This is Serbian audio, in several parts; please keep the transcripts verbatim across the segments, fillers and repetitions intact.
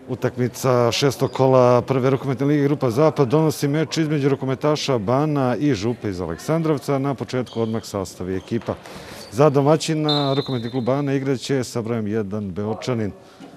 Utakmica šestog kola prve rukometne lige Grupa Zapad donosi meč između rukometaša Bana i Župe iz Aleksandrovca. Na početku odmah sastavi ekipa. Za domaćina rukometni klub Bana igraće sa brojem jedan Beočanin.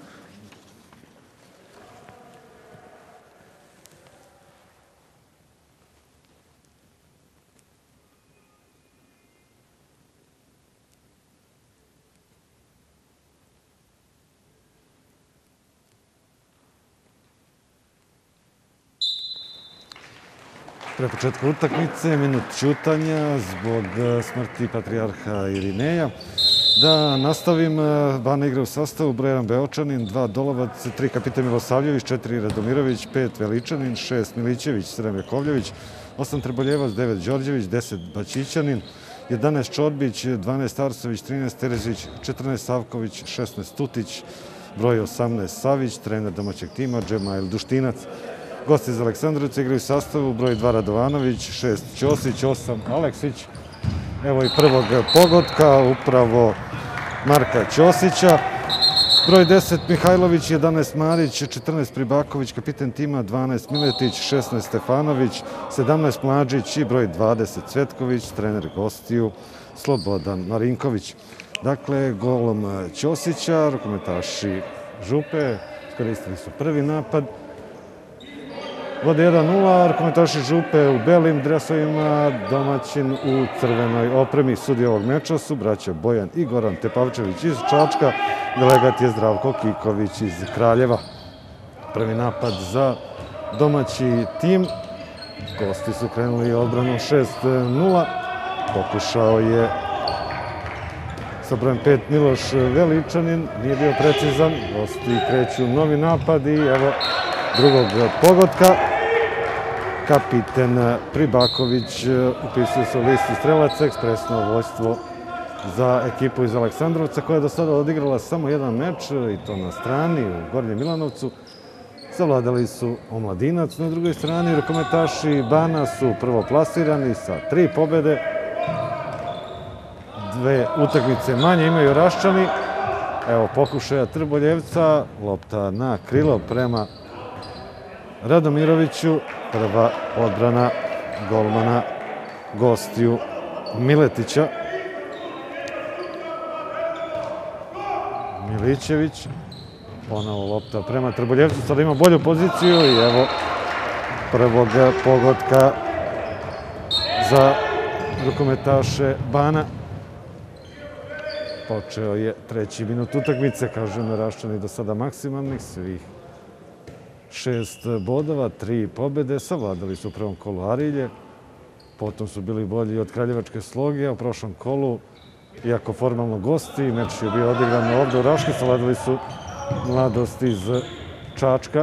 Pre početka utakmice, minut ćutanja zbog smrti patrijarha Irineja. Da nastavim, Bana igra u sastavu, broj jedan Beočanin, dva Dolovac, tri kapitan Milosavljević, četiri Radomirović, pet Veličanin, šest Milićević, sedam Jakovljević, osam Treboljevac, devet Đorđević, deset Bačićanin, jedanaest Čorbić, dvanaest Arsović, trinaest Terezić, četrnaest Savković, šesnaest Tutić, broj osamnaest Savić, trener domaćeg tima Džemail Duštinac. Gosti iz Aleksandrovca igraju u sastavu, broj dva Radovanović, šest Ćosić, osam Aleksić. Evo i prvog pogotka, upravo Marka Ćosića. Broj deset Mihajlović, jedanaest Marić, četrnaest Pribaković, kapiten tima, dvanaest Miletić, šesnaest Stefanović, sedamnaest Mlađić i broj dvadeset Cvetković, trener gostiju Slobodan Marinković. Dakle, golom Ćosića, rukometaši Župe iskoristili su prvi napad. Vode jedan nula, rukometaši Župe u belim dresovima, domaćin u crvenoj opremi. Sudi ovog meča su braća Bojan i Goran Tepavčević iz Čačka, delegat je Zdravko Kiković iz Kraljeva. Prvi napad za domaći tim. Gosti su krenuli odbranom šest nula. Pokušao je sa brojem pet Miloš Veličanin, nije bio precizan. Gosti kreću novi napad i evo drugog pogotka. Kapiten Pribaković upisuje se u listi strelaca, ekspresno vođstvo za ekipu iz Aleksandrovca koja je do sada odigrala samo jedan meč i to na strani u Gornjem Milanovcu. Savladali su Omladinac. Na drugoj strani rukometaši Bana su prvo plasirani sa tri pobede. Dve utakmice manje imaju Raščani. Evo pokušaja Trboljevca, lopta na krilo prema Radomiroviću, prva odbrana golmana gostiju Miletića. Milićević, ponovo lopta prema Trboljevcu, sada ima bolju poziciju i evo prvog pogotka za rukometaše Bana. Počeo je treći minut utakmice, kažem Raščani do sada maksimalnih, svih šest bodova, tri pobede, savladali su u prvom kolu Arilje, potom su bili bolji od Kraljevačke Sloge, a u prošlom kolu, iako formalno gosti, meč je bio odigran ovde u Raški, savladali su Mladost iz Čačka.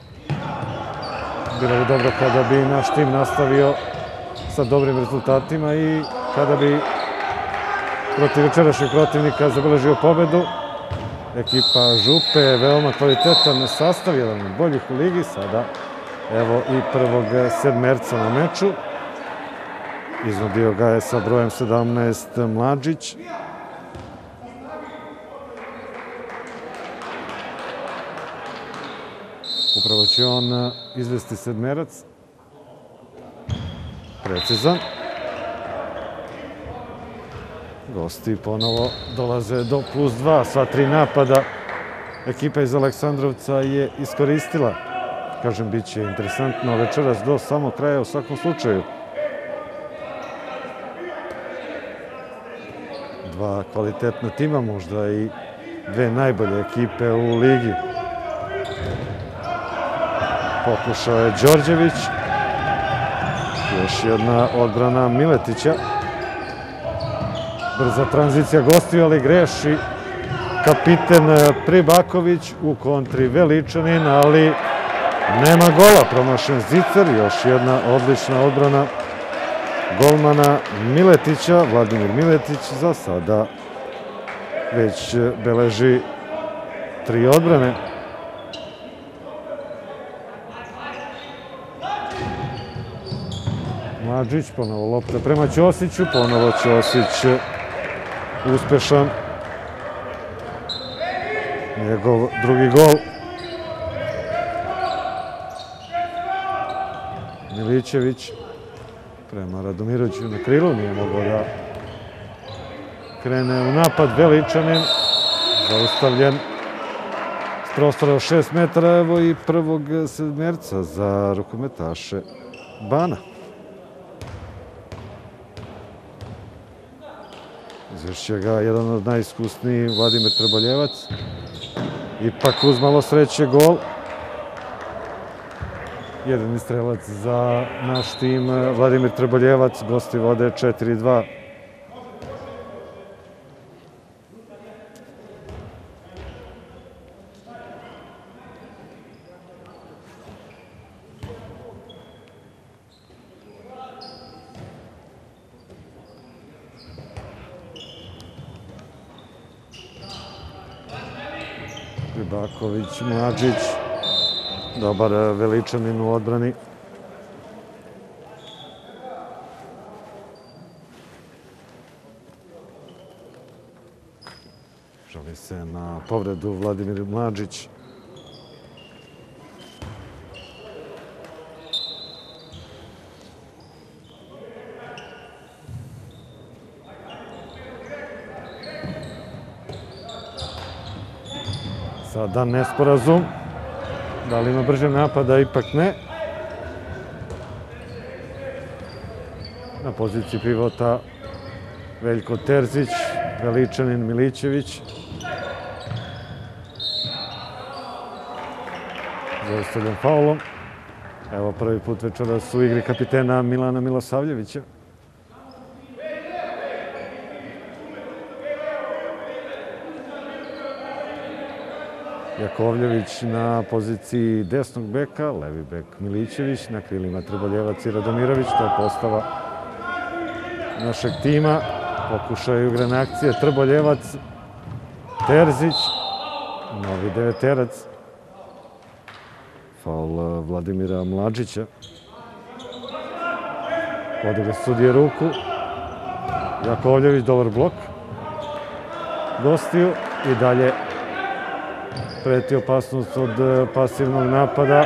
Bilo bi dobro kada bi naš tim nastavio sa dobrim rezultatima i kada bi protiv večerašnjeg protivnika zabeležio pobedu. Ekipa Župe, veoma kvalitetan sastav, jedan od boljih u ligi. Sada evo i prvog sedmerca na meču. Iznudio ga je sa brojem sedamnaest Mlađić. Upravo će on izvesti sedmerac. Precizan. Gosti ponovo dolaze do plus dva, sva tri napada. Ekipa iz Aleksandrovca je iskoristila. Kažem, bit će interesantno večeras do samog kraja u svakom slučaju. Dva kvalitetna tima, možda i dve najbolje ekipe u ligi. Pokušao je Đorđević. Još jedna odbrana Miletića. Brza tranzicija gostiju, ali greši kapiten Pribaković, u kontri Veličanin, ali nema gola, promašen Zicer. Još jedna odlična odbrana golmana Miletića. Vladimir Miletić za sada već beleži tri odbrane. Mlađić, ponovo lopta prema Ćosiću, ponovo Ćosić uspešan. Njegov drugi gol. Milićević prema Radomiroviću na krilu, nije mogao da krene u napad. Veličanin zaustavljen s prostora od šest metara, evo i prvog sedmerca za rukometaše Bana. Izvršio ga jedan od najiskusnijih Vladimir Trboljevac. Ipak uz malo sreće gol. Jedini strelac za naš tim, Vladimir Trboljevac, gosti vode četiri dva. Ribaković, Mlađić, dobar Veličanin u odbrani. Žali se na povredu Vladimir Mlađić. Sada nesporazum. Da li ima brže napada? Ipak ne. Na poziciji pivota Veljko Terzić, Veličanin, Milićević. Zaustavljen faulom. Evo prvi put večeras u igri kapitena Milana Milosavljevića. Jakovljević na poziciji desnog beka, levi bek Milićević, na krilima Trboljevac i Radomirović, to je postava našeg tima. Pokušaju igrane akcije, Trboljevac, Terzić, novi deveterac, faul Vladimira Mlađića. Podigla sudije ruku, Jakovljević, dobar blok, gostiju i dalje preti opasnost od pasivnog napada.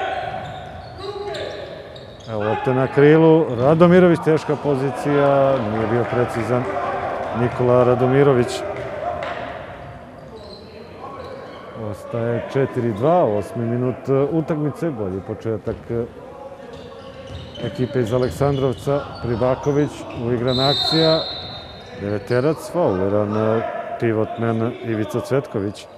Evo lopte na krilu, Radomirović, teška pozicija, nije bio precizan Nikola Radomirović. Ostaje četiri dva, osmi minut utakmice, bolji početak ekipe iz Aleksandrovca. Pribaković, uigrana akcija, deveterac, fauliran pivotmen Ivica Cvetković.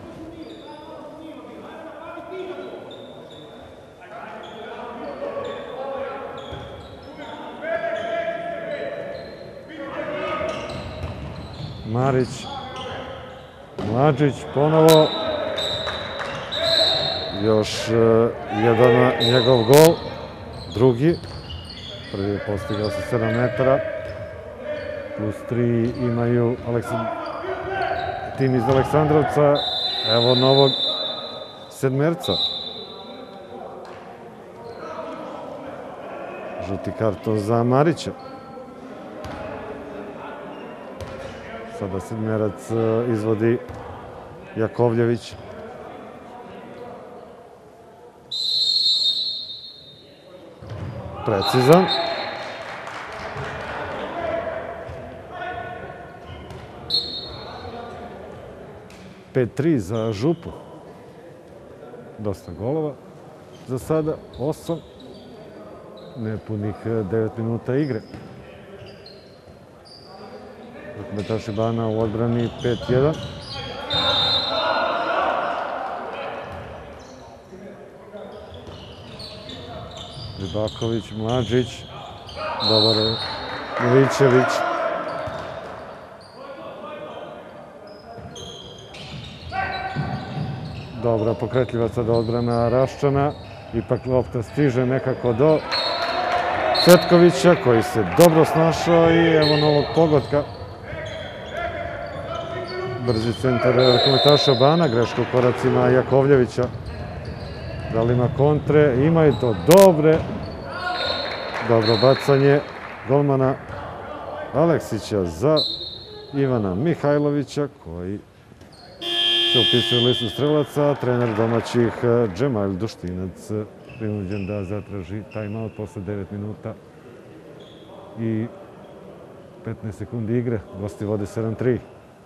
Marić, Mlađić, ponovo, još jedan njegov gol, drugi, prvi je postigao sa sedam metara, plus tri imaju tim iz Aleksandrovca, evo novog sedmerca. Žuti karton za Marića. Sada sedmerac izvodi Jakovljević. Precizan. pet tri za Župu. Dosta golova za sada. osam. Nepunih devet minuta igre. Rukometaši Bana u odbrani pet jedan. Ribaković, Mlađić, dobar je Milićević. Dobra pokretljiva sada odbrana Raščana. Ipak lopta stiže nekako do Cvetkovića koji se dobro snašao i evo novog pogotka. Brzi centar rukometaša Bana, greška u koracima Jakovljevića. Da li ima kontre? Ima i to dobre. Dobro bacanje golmana Aleksića za Ivana Mihajlovića koji se upisuje u listu strelaca. Trener domaćih Džemail Duštinac prinuđen da zatraži timeout posle devet minuta i petnaest sekundi igre. Gosti vode sedam tri.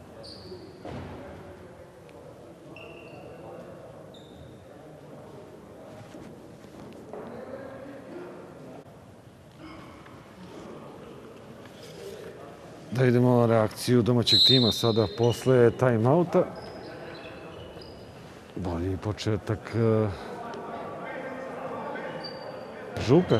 Da idemo na reakciju domaćeg tima sada posle timeouta. Bolji početak Župe.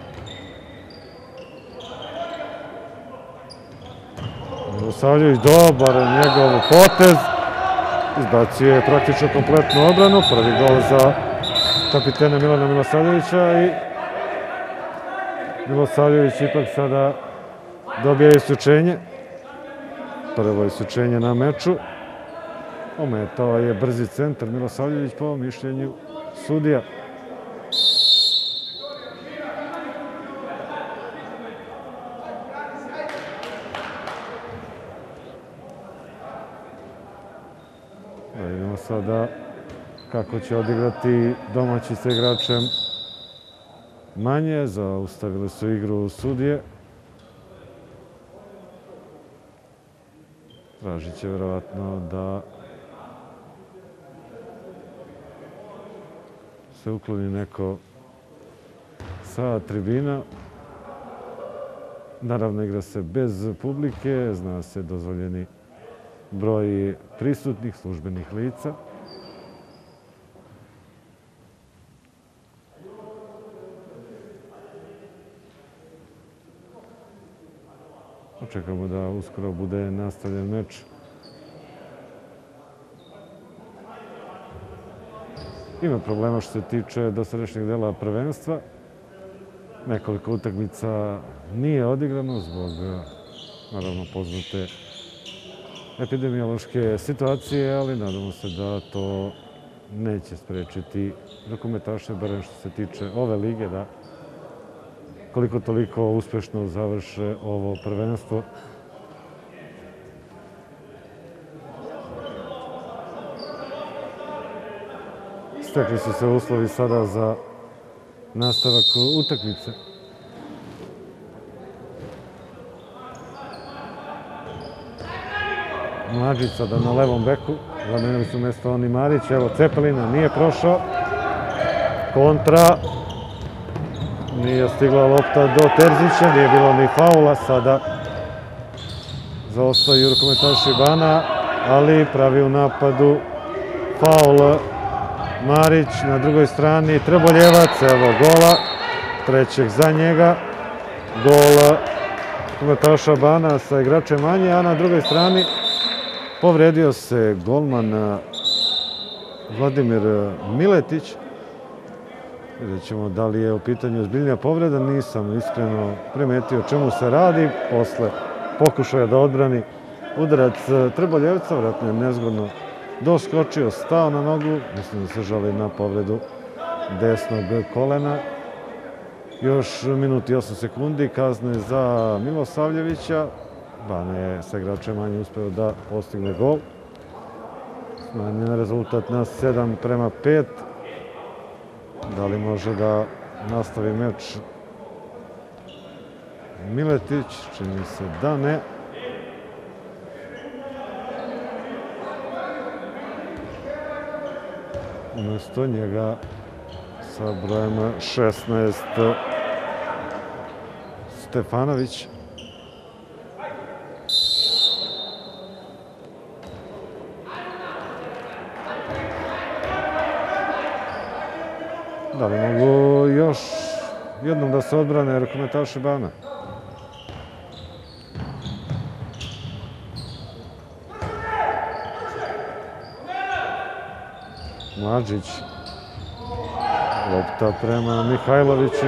Milosavljević, dobar njegov potez. Izbacio je praktično kompletnu odbranu. Prvi gol za kapitena Milana Milosavljevića i Milosavljević ipak sada dobija isključenje. Prvo isključenje na meču. Ometao je brzi centar Milosavljević po mišljenju sudija. Da vidimo sada kako će odigrati domaći sa igračem manje. Zaustavili su igru sudije. Tražit će verovatno da se ukloni neko sa tribina. Naravno, igra se bez publike, zna se dozvoljeni broj prisutnih službenih lica. Očekamo da uskoro bude nastavljen meč. Ima problema što se tiče dosadašnjeg dela prvenstva. Nekoliko utakmica nije odigrano zbog, naravno, poznate epidemiološke situacije, ali nadamo se da to neće sprečiti rukometaše, barem što se tiče ove lige, da koliko toliko uspešno završe ovo prvenstvo. Stekli su se uslovi sada za nastavak utakmice. Mlađić sada na levom beku. Zamenili su mesto on i Marić. Evo Cepelina, nije prošao. Kontra. Nije stigla lopta do Terzića, nije bilo ni faula. Sada zaostaju rukometaši Bana, ali pravi u napadu faul Marić. Na drugoj strani Treboljevac, evo gola, trećeg za njega. Gol rukometaša Bana sa igračem manje, a na drugoj strani povredio se golman Vladimir Miletić. Vidjet ćemo da li je u pitanju ozbiljnija povreda. Nisam iskreno primetio čemu se radi. Posle pokušaja da odbrani udarac Treboljevca, vratno je nezgodno doskočio, stao na nogu. Mislim da se žali na povredu desnog kolena. Još minut i osam sekundi kazne za Milosavljevića. Bana je sa igračem manje uspeo da postigne gol. Smanjen rezultat na sedam prema pet. Da li može da nastavi meč Miletić? Čini se da ne. Umesto njega sa brojem šesnaest Stefanović. Da li mogu još jednom da se odbrane rukometaši Bana? Mlađić. Lopta prema Mihajloviću.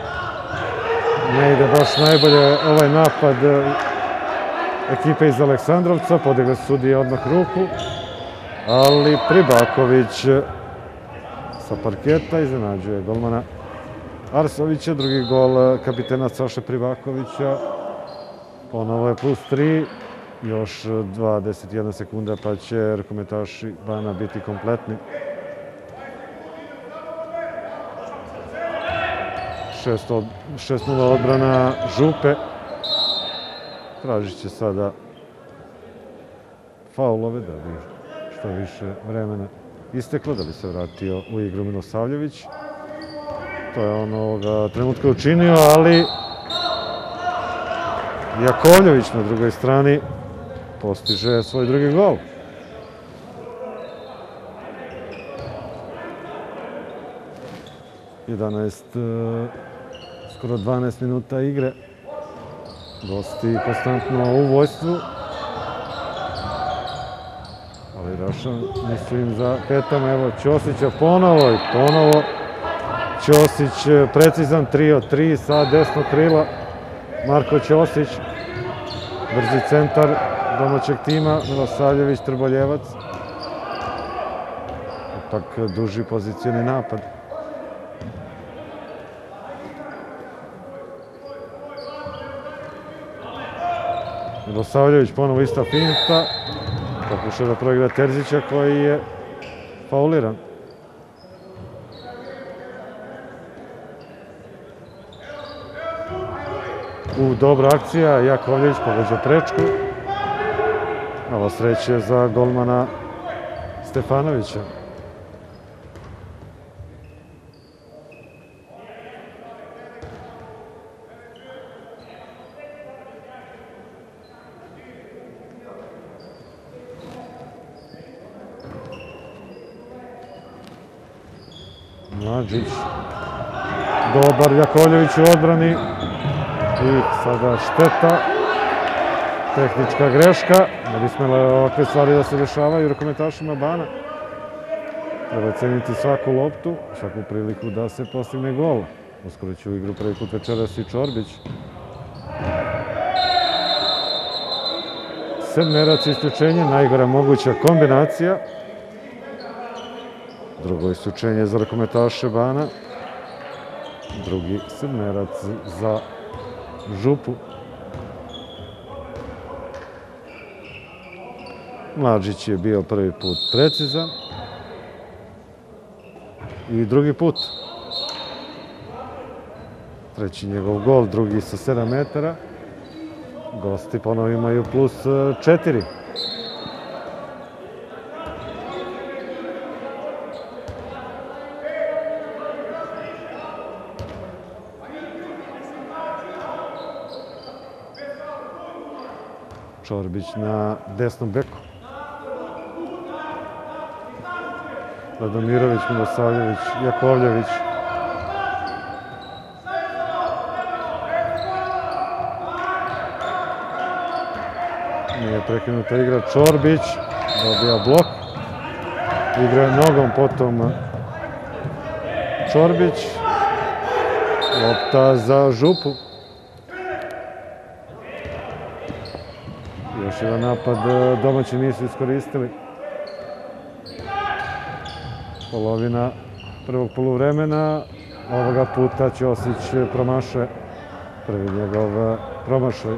Ne ide baš najbolje ovaj napad ekipe iz Aleksandrovca. Podigla sudije odmah ruku. Ali Pribaković sa parketa iznenađuje golmana Arsovića. Drugi gol kapitena Saše Pribakovića. Ponovo je plus tri. Još dvadeset jedna sekunda pa će rukometaši Bana biti kompletni. šest nula odbrana Župe. Tražit će sada faulove da bi što više vremena isteklo, da bi se vratio u igru Milosavljević. To je on ovoga trenutka učinio, ali Jakovljević na drugoj strani postiže svoj drugi gol. jedanaest, skoro dvanaest minuta igre. Gosti konstantno u vojstvu. Ali Rašan nisu im za petama. Evo Ćosića ponovo i ponovo. Ćosić precizan, tri od tri sa desnog krila. Marko Ćosić, brzi centar domaćeg tima, Milosavljević, Trboljevac. Ipak duži pozicijni napad. Milosavljević ponovo ista finta. Pokušao da proigra Terzića koji je fauliran. U dobra akcija, Jakovljević pogađa prečku. Malo sreće za golmana Stefanovića. Mlađić, dobar Jakovljević u odbrani i sada šteta, tehnička greška, ne bi smjela ovakve stvari da se dešavaju rukometašima Bana. Treba ceniti svaku loptu, svaku priliku da se postigne gol. Uskoro će u igru prvi put večeras i Čorbić. Sedmerac isključenje, najgora moguća kombinacija. Drugo isključenje za rukometaše Bana. Drugi sedmerac za Župu. Mlađić je bio prvi put precizan. I drugi put. Treći njegov gol, drugi sa sedam metara. Gosti ponovo imaju plus četiri. Čorbić na desnom beku. Radomirović, Milosavljević, Jakovljević. Nije prekinuta igra. Čorbić dobija blok. Igra nogom potom Čorbić. Lopta za Župu. Još jedan napad domaći nisu iskoristili. Polovina prvog poluvremena. Ovoga puta Ćosić promašuje. Prvi njegov promašaj.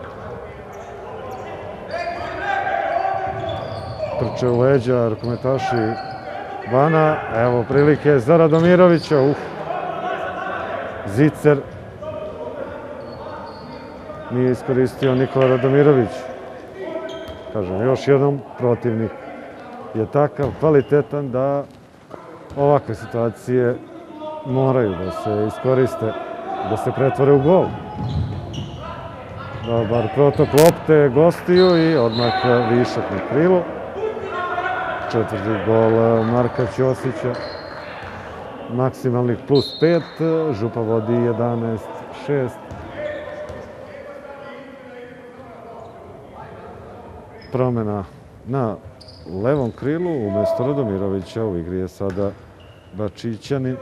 Trče u leđa rukometaši Bana. Evo prilike za Radomirovića. Uf. Zicer. Nije iskoristio Nikola Radomirović. Kažem, još jednom, protivnik je takav, kvalitetan da ovakve situacije moraju da se iskoriste, da se pretvore u gol. Dobar protok lopte gostiju i odmah višak na krilu. Četvrti gol Marka Ćosića. Maksimalnih plus pet, Župa vodi jedanaest šest. Promena na levom krilu, umjesto Radomirovića u igri je sada Bačićanin.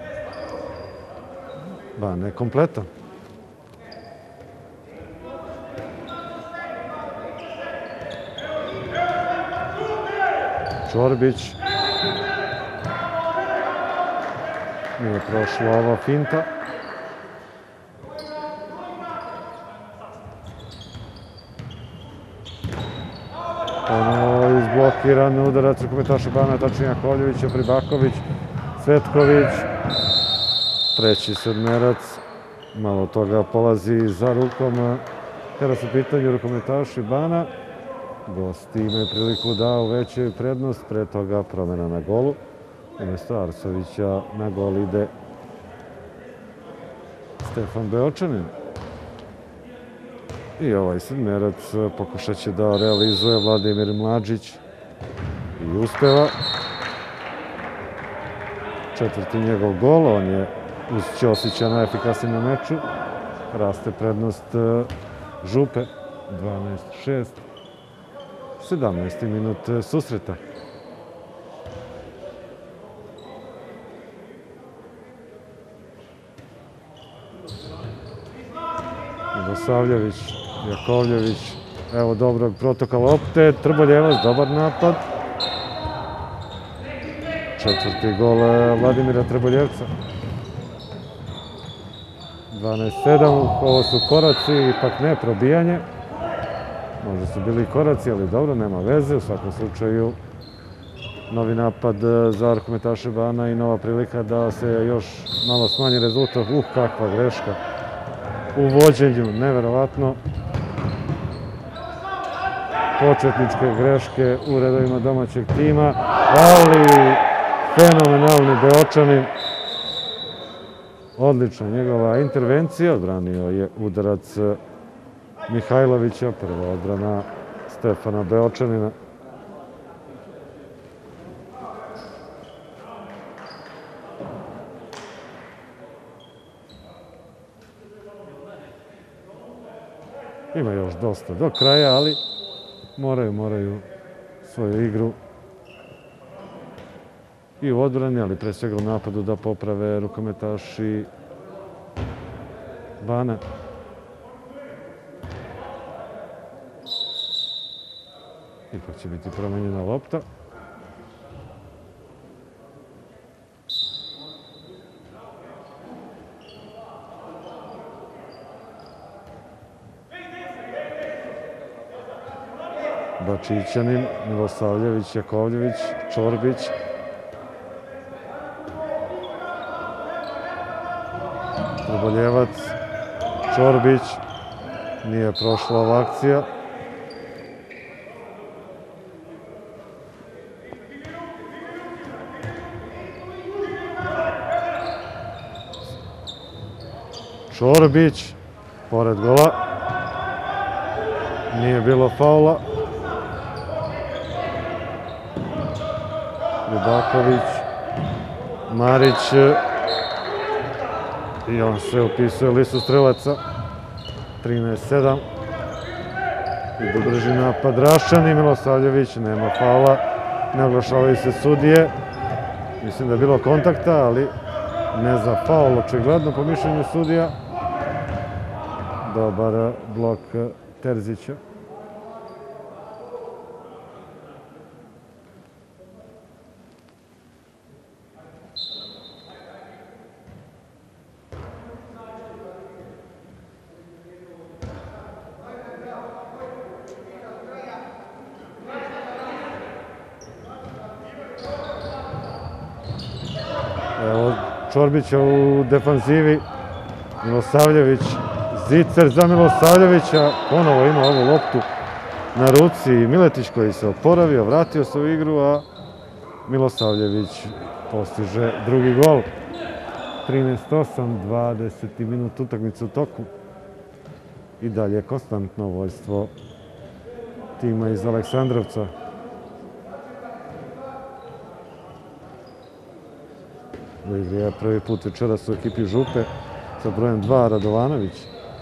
Ban je kompletan. Čorbić. Nije prošla ova finta. Ono izblokiran udarac rukometaša Bana, tačnije Jakovljevića, Pribaković, Cvetković. Treći sedmerac Malo toga polazi za rukom kada su pitanju rukometaši Bana. Gosti imaju priliku da uvećaju prednost, pre toga promena na golu. Umesto Arsovića na gol ide Stefan Beočanin. I ovaj sedmerac pokušat će da realizuje Vladimir Mladžić i uspeva. Četvrti njegov gol, on je uz Ćosića najefikasniji na meču. Raste prednost Župe, dvanaest šest. sedamnaesti minut susreta. Milosavljević, Jakovljević, evo dobrog protoka lopte, Trboljevac, dobar napad. Četvrti gol Vladimira Trboljevca. dvanaest sedam, ovo su koraci, ipak ne probijanje. Možda su bili koraci, ali dobro, nema veze. U svakom slučaju, novi napad za rukometaše Bana i nova prilika da se još malo smanji rezultat. Uh, kakva greška u vođenju, neverovatno. Početničke greške u redovima domaćeg tima, ali fenomenalni Beočanin. Odlična njegova intervencija, odbranio je udarac Mihajlovića, prva odbrana Stefana Beočanina. Ima još dosta do kraja, ali moraju, moraju svoju igru i u odbrani, ali pre svega u napadu da poprave rukometaši Bana. Ipak će biti promenjena lopta. Bačićanin, Milosavljević, Jakovljević, Čorbić. Trboljevac, Čorbić. Nije prošla ova akcija. Čorbić, pored gola. Nije bilo faula. Ljubaković, Marić, i on se upisuje listu strelaca. trinaest sedam. I drži napad Raščani, Milosavljević, nema faula, ne oglašavaju se sudije. Mislim da je bilo kontakta, ali ne za faul, očigledno po mišljenju sudija. Dobar blok Terzića. Evo Čorbića u defanzivi, Milosavljević, Zicer za Milosavljevića, ponovo ima ovu loptu na ruci Miletić koji se oporavio, vratio se u igru, a Milosavljević postiže drugi gol. trinaest osam, dvadeseti minut utakmice u toku. I dalje konstantno vođstvo tima iz Aleksandrovca. U igri je prvi put večeras u ekipi Župe sa brojem dva Radovanović.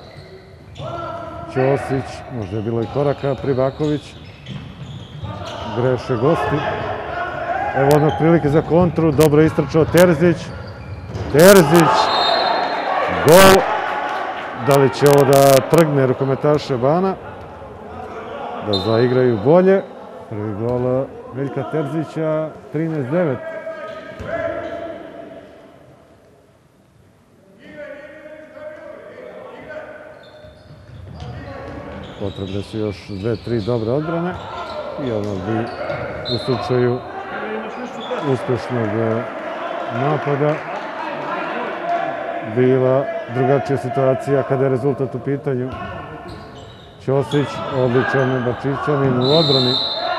Ćosić, možda je bilo i koraka, Pribaković. Greše gosti. Evo odmah prilike za kontru, dobro istračao Terzić. Terzić, gol. Da li će ovo da trgne rukometaše Bana? Da zaigraju bolje. Prvi gol Veljka Terzića, trinaest devet. Potrebne su još dve, tri dobre odbrane i ono bi u slučaju uspešnog napada bila drugačija situacija kada je rezultat u pitanju. Ćosić, odličan Bačićanin u odbrani.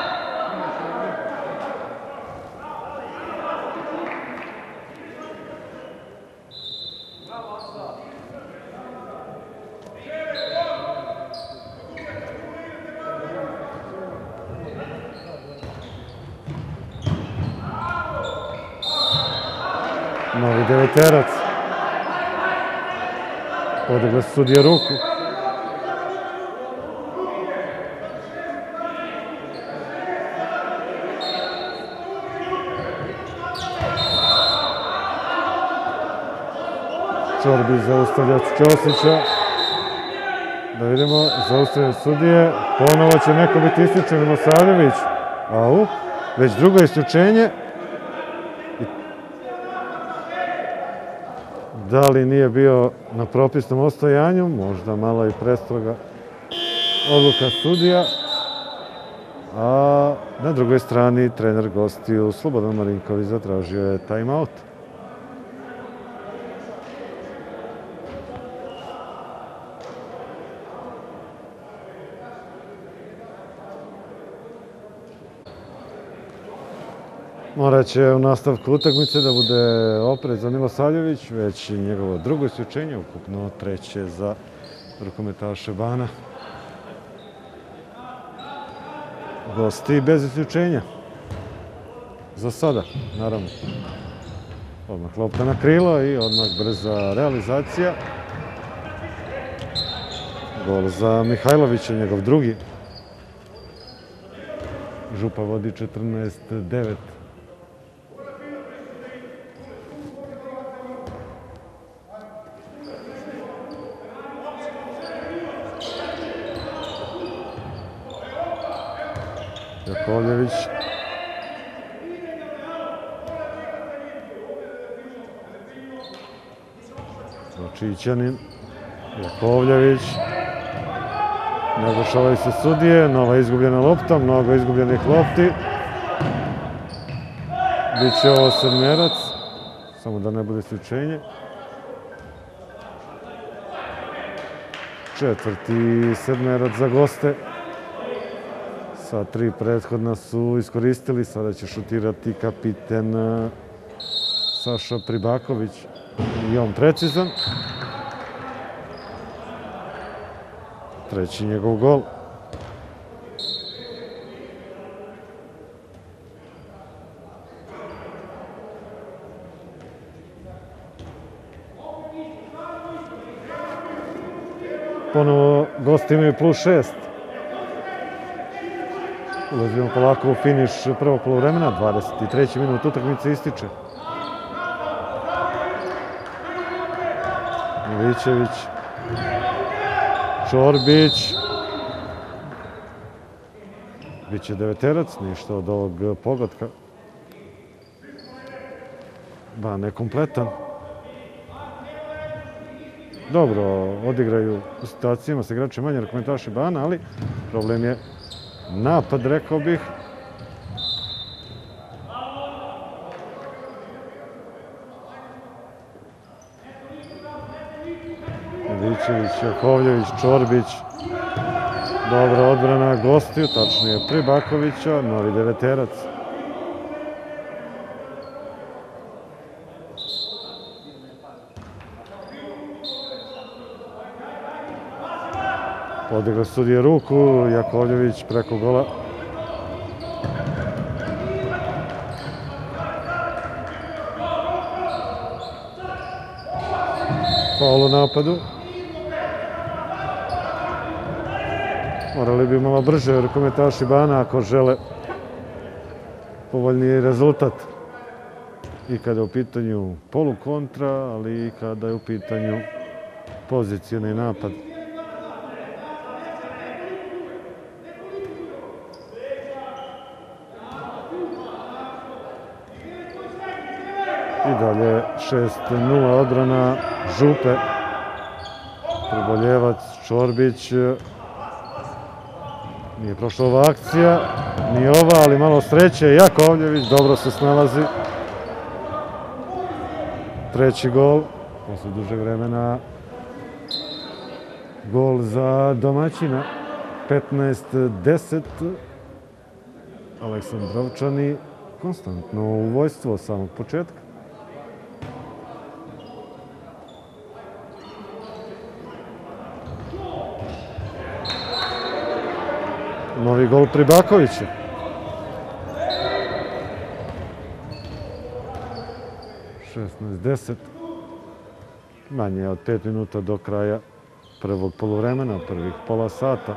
Novi deveterac. Podigla se sudija ruku. Čorbi zaustavlja Ćosića. Da vidimo, zaustavlja sudije. Ponovo će neko biti isključen, Milosavljević. Au, već drugo isključenje. Da li nije bio na propisnom ostojanju, možda malo i prestroga odluka sudija. A na drugoj strani trener gostiju Slobodan Marinković zatražio je time-out. Morat će u nastavku utakmice da bude oprezan Milosavljević, već njegovo drugo isključenje, ukupno treće za rukometaše Bana. Gosti bez isključenja. Za sada, naravno. Odmah lopta na krilo i odmah brza realizacija. Gol za Mihajlovića, njegov drugi. Župa vodi četrnaest devet. Jakovljević. Bačićanin. Jakovljević. Ne oglašavaju se sudije. Nova izgubljena lopta. Mnogo izgubljenih lopti. Biće ovo sedmerac. Samo da ne bude isključenje. Četvrti sedmerac za goste. Sva tri prethodna su iskoristili, sada će šutirati kapiten Saša Pribaković i on precizan. Treći njegov gol. Ponovo gosti imaju plus šest. Ulazimo polako u finiš prvog poluvremena, dvadeset treći minut utakmice ističe. Milićević, Čorbić. Biće deveterac, ništa od ovog pogotka. Ban je kompletan. Dobro, odigraju u situacijama sa igrači manje rukometaši Bana, ali problem je napad, rekao bih. Milićević, Jakovljević, Čorbić. Dobra odbrana gostiju, tačnije Pribakovića, novi deveterac. Podigla sudija ruku, Jakovljević preko gola. Faul u napadu. Morali bi malo brže rukometaši Bana ako žele povoljniji rezultat. I kada je u pitanju polukontra, ali i kada je u pitanju pozicijni napad. I dalje šest nula odbrana Župe. Priboljevac, Čorbić. Nije prošla ova akcija, ni ova, ali malo sreće. Jakovljević dobro se snalazi. Treći gol posle dužeg vremena gol za domaćina. petnaest deset. Aleksandrovčani konstantno u vojstvu od samog početka. Novi gol Pribakovića. šesnaest deset. Manje od pet minuta do kraja prvog poluvremena, prvih pola sata.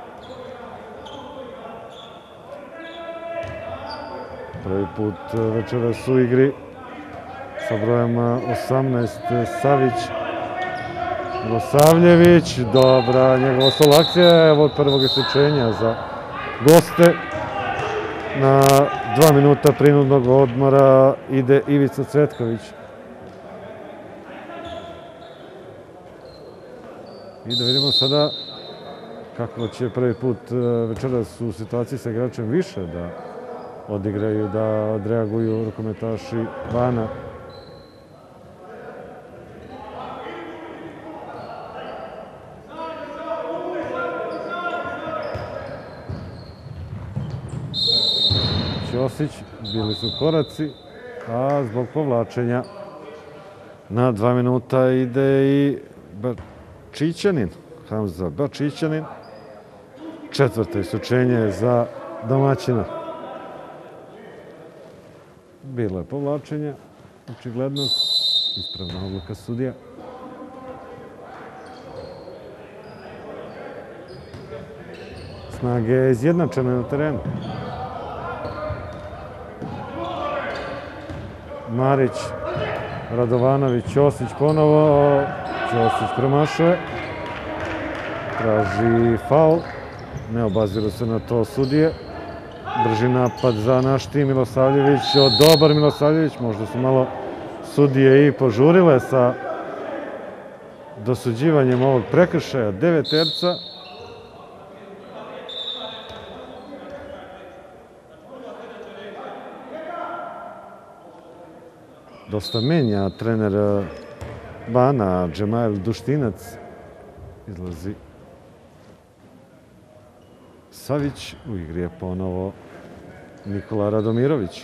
Prvi put večeras u igri sa brojem osamnaest Savić. Milosavljević, dobra njegova sol akcija, evo od prvog isključenja za goste. Na dva minuta prinudnog odmora ide Ivica Cvetković. I da vidimo sada kako će prvi put večeras u situaciji sa igračem više da odigraju, da odreaguju rukometaši Bana. Ćosić, bili su koraci, a zbog povlačenja na dva minuta ide i Bačićanin, Hamza Bačićanin. Četvrto isključenje za domaćina. Bilo je povlačenje, očigledno, ispravna odluka sudija. Snage izjednačene na terenu. Marić, Radovanović, Ćosić ponovo. Ćosić promašuje. Traži faul. Ne obaziru se na to sudije. Drži napad za naš tim Milosavljević. Dobar Milosavljević. Možda su malo sudije i požurile sa dosuđivanjem ovog prekršaja deveterca. Dosta menja trener Bana, Džemail Duštinac. Izlazi Savić, u igri je ponovo Nikola Radomirović.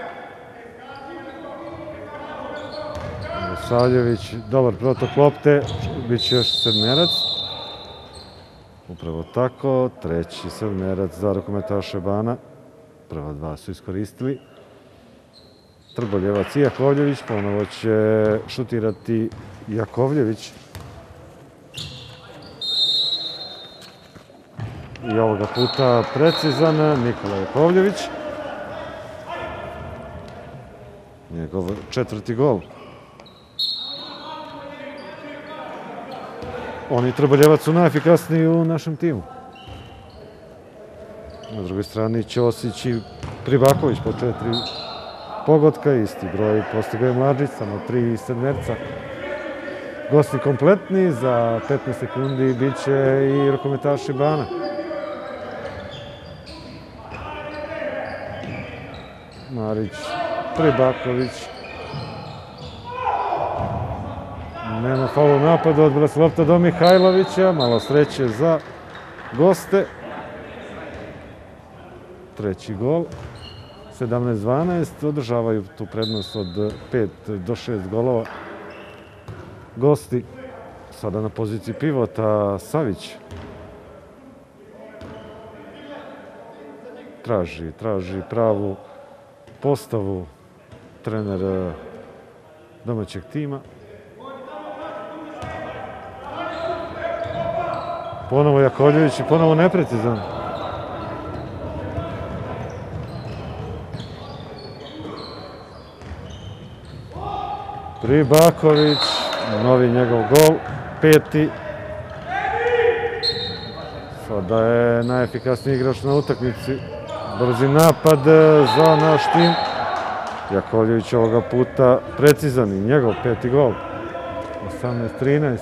Milosavljević, dobar protok lopte, bit će još sedmerac. Upravo tako, treći sedmerac za rukometaše Bana. Prva dva su iskoristili. Trboljevac i Jakovljević, ponovo će šutirati Jakovljević. I ovoga puta precizan Nikola Jakovljević. Njegov četvrti gol. Oni Trboljevac su najefikasniji u našem timu. Na drugoj strani Ćosić i Pribaković po četiri pogotka, isti broj postigao je Mlađić, samo tri sedmerca. Gosti kompletni, za petnaest sekundi bit će i rukometaši Bana. Marić, Pribaković. Nema faula u napadu, odbila se lopta do Mihajlovića, malo sreće za goste. Treći gol. sedamnaest dvanaest, održavaju tu prednost od pet do šest golova. Gosti, sada na poziciji pivota, Savić. Traži, traži pravu postavu trener domaćeg tima. Ponovo Jakovljević i ponovo neprecizan. Pribaković, novi njegov gol, peti. Sada je najefikasniji igrač na utakmici. Brzi napad za naš tim. Jakovljević ovoga puta precizan i njegov peti gol. osamnaest trinaest.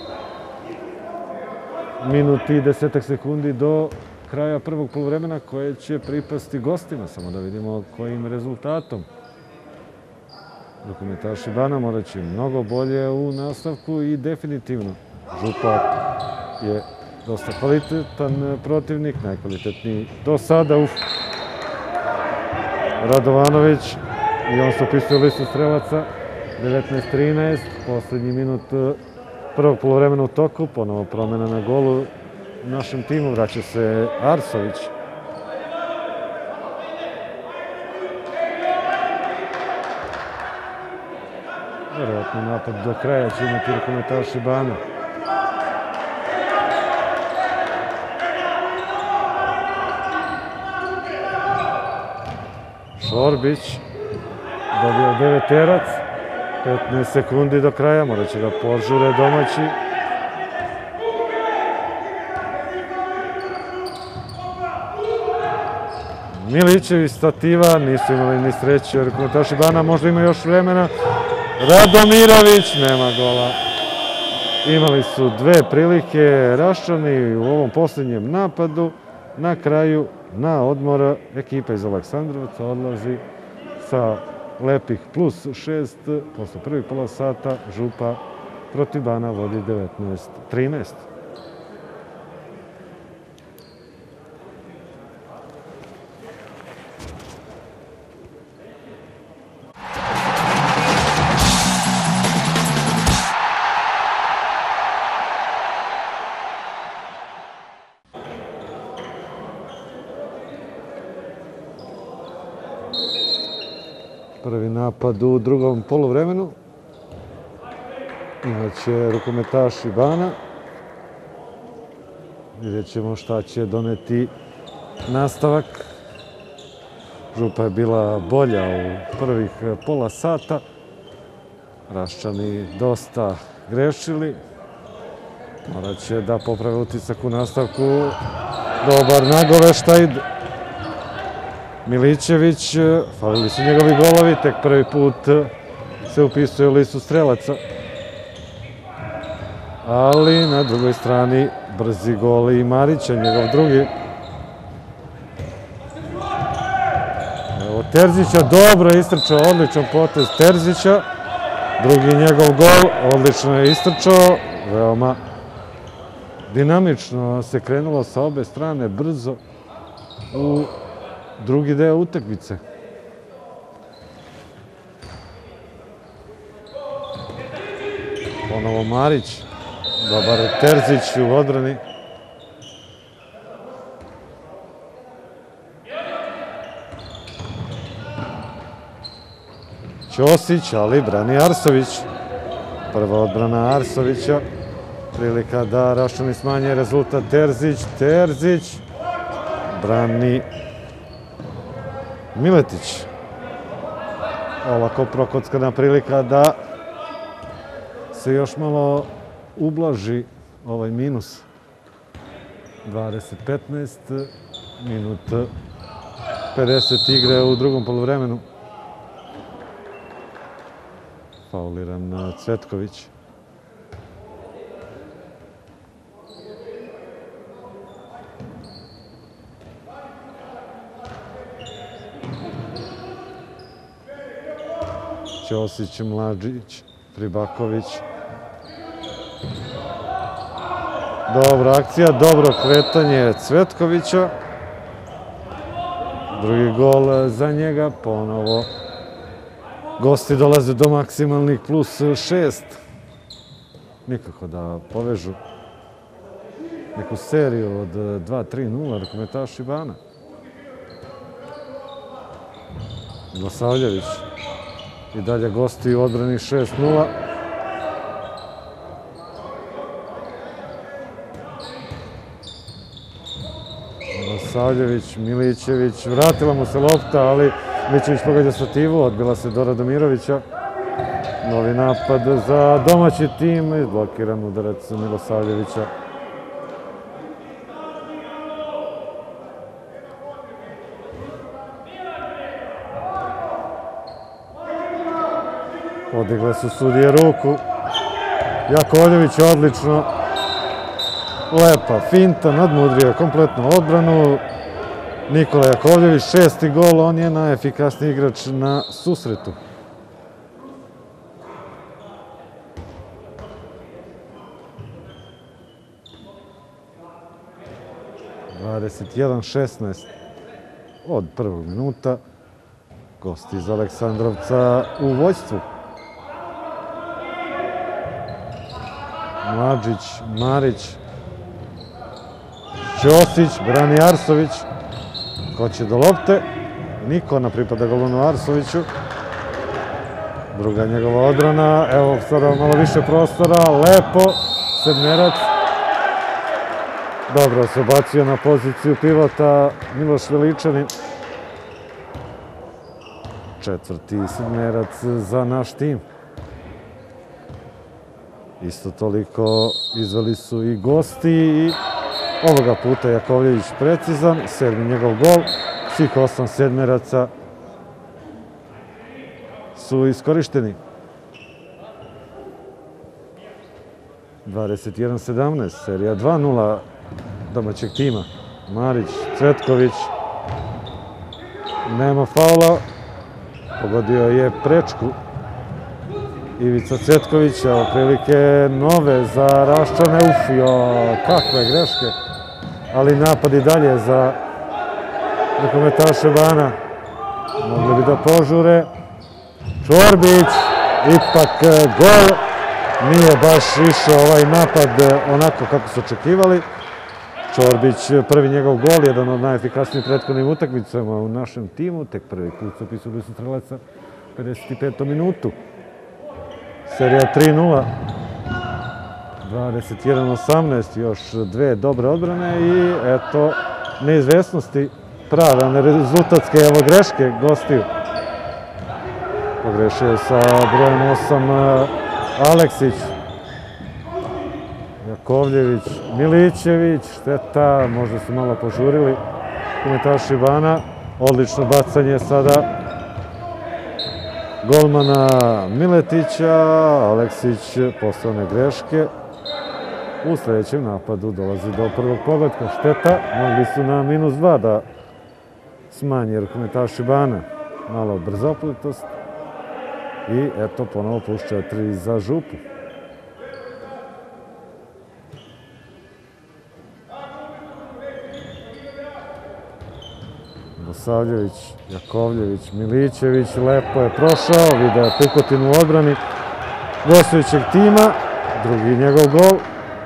Minut i desetak sekundi do kraja prvog poluvremena koje će pripasti gostima. Samo da vidimo kojim rezultatom. Rukometaši Bana morat će mnogo bolje u nastavku i definitivno Župa je dosta kvalitetan protivnik, najkvalitetniji do sada. Uf. Radovanović i on se upisuje u listu strelaca. devetnaest trinaest, poslednji minut prvog polovremena u toku, ponovo promena na golu u našem timu, vraća se Arsović. Verovatno napad do kraja će imati rukometaši Bana. Šorbić dobio deveterac, petnaest sekundi do kraja, morat će da požure domaći. Milićević, stativa, nisu imali ni sreće, rukometaši Bana, možda ima još vremena. Radomirović, nema gola. Imali su dve prilike Raščani u ovom posljednjem napadu. Na kraju, na odmor, ekipa iz Aleksandrovca odlazi sa lepih plus šest. Posle prvih pola sata Župa protiv Bana vodi devetnaest trinaest. Prvi napad u drugom poluvremenu imaće rukometaši Bana. Vidjet ćemo šta će doneti nastavak. Župa je bila bolja u prvih pola sata. Raščani dosta grešili. Morat će da poprave utisak u nastavku. Dobar nagoveštaj. Milićević, falili su njegovi golovi, tek prvi put se upisuje u listu strelaca. Ali na drugoj strani brzi gol i Marića, njegov drugi. Evo Terzića, dobro je istrčao, odličan potez Terzića. Drugi njegov gol, odlično je istrčao, veoma dinamično se krenulo sa obe strane, brzo u drugi deo utakmice. Ponovo Marić, dobar je Terzić u odbrani. Ćosić, ali brani Arsović. Prva odbrana Arsovića. Prilika da Raščani smanje rezultat. Terzić, Terzić, brani Miletić. Olako prokockana prilika da se još malo ublaži ovaj minus. dvadeset petnaest, minut pedeset igre u drugom poluvremenu. Fauliran Cvetković. Ćosić, Mlađić, Pribaković. Dobra akcija, dobro kretanje Cvetkovića. Drugi gol za njega, ponovo. Gosti dolaze do maksimalnih plus šest. Nikako da povežu neku seriju od dva tri nula rukometaši Bana. Milosavljević. I dalje gosti u odbrani šest nula. Milosavljević, Milićević, vratila mu se lopta, ali Milićević pogađa stativu, odbila se do Radomirovića. Novi napad za domaći tim, izblokiran udarac Milosavljevića. Podigle su sudije ruku. Jakovljević odlično. Lepa finta, nadmudrio kompletnu odbranu. Nikola Jakovljević, šesti gol, on je najefikasniji igrač na susretu. dvadeset jedan šesnaest od prvog minuta. Gosti iz Aleksandrovca u vođstvu. Mladžić, Marić, Ćosić, brani Arsović. Ko će do lopte? Niko, na pripada Golmanu Arsoviću. Druga njegova odbrana. Evo sada malo više prostora. Lepo. Sedmerac. Dobro se obacio na poziciju pivota Miloš Veličanin. Četvrti sedmerac za naš tim. Isto toliko izveli su i gosti i ovoga puta Jakovljević precizan. Sedmi njegov gol. Svih osam sedmeraca su iskorišteni. dvadeset jedan sedamnaest, serija dva nula domaćeg tima. Marić, Cvetković. Nema faula. Pogodio je prečku. Ivica Cvetković, evo prilike nove za Raščane. Uf, jo, kakve greške. Ali napad i dalje za rukometaše Bana. Mogli bi da požure. Čorbić, ipak gol. Nije baš išao ovaj napad onako kako su očekivali. Čorbić, prvi njegov gol, jedan od najefikasnijih prethodnih utakmicama u našem timu. Tek prvi put su upisali su strelaca u pedeset petom minutu. Serija tri nula. dvadeset jedan osamnaest, još dve dobre odbrane i eto neizvesnosti prave, one rezultatske evo greške gostiju. Pogrešio je sa brojem osam Aleksić, Jakovljević, Milićević, šteta, možda su malo požurili komentaši Bana. Odlično bacanje sada golmana Miletića, Aleksić poslovne greške. U sljedećem napadu dolazi do prvog pogotka. Šteta, mogli su na minus dva da smanje rukometaši Bana. Malo brzoplitost. I eto ponovo plus četiri za Župu. Vosavljević, Jakovljević, Milićević, lepo je prošao, video je Pukotin u odbrani gostujućeg tima, drugi njegov gol.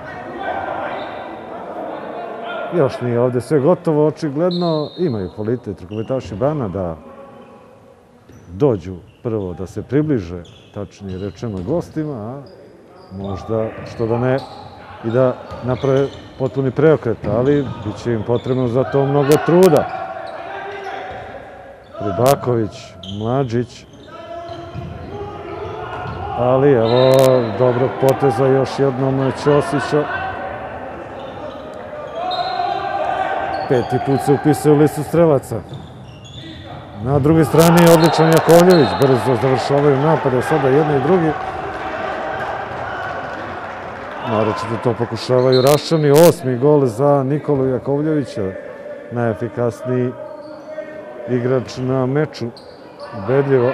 Još nije ovde sve gotovo, očigledno imaju kvalitet rukometaši Bana da dođu prvo da se približe, tačnije rečeno gostima, a možda što da ne i da naprave potpuni preokret, ali bit će im potrebno za to mnogo truda. Ribaković, Mladžić, ali evo dobrog poteza još jednom Ćosića. Peti put se upisuje u listu strelaca. Na drugoj strani je odličan Jakovljević, brzo završavaju napade, sada jedni i drugi. Naročito to pokušavaju Raščani, osmi gol za Nikolu Jakovljevića, najefikasniji igrač na meču, ubedljivo.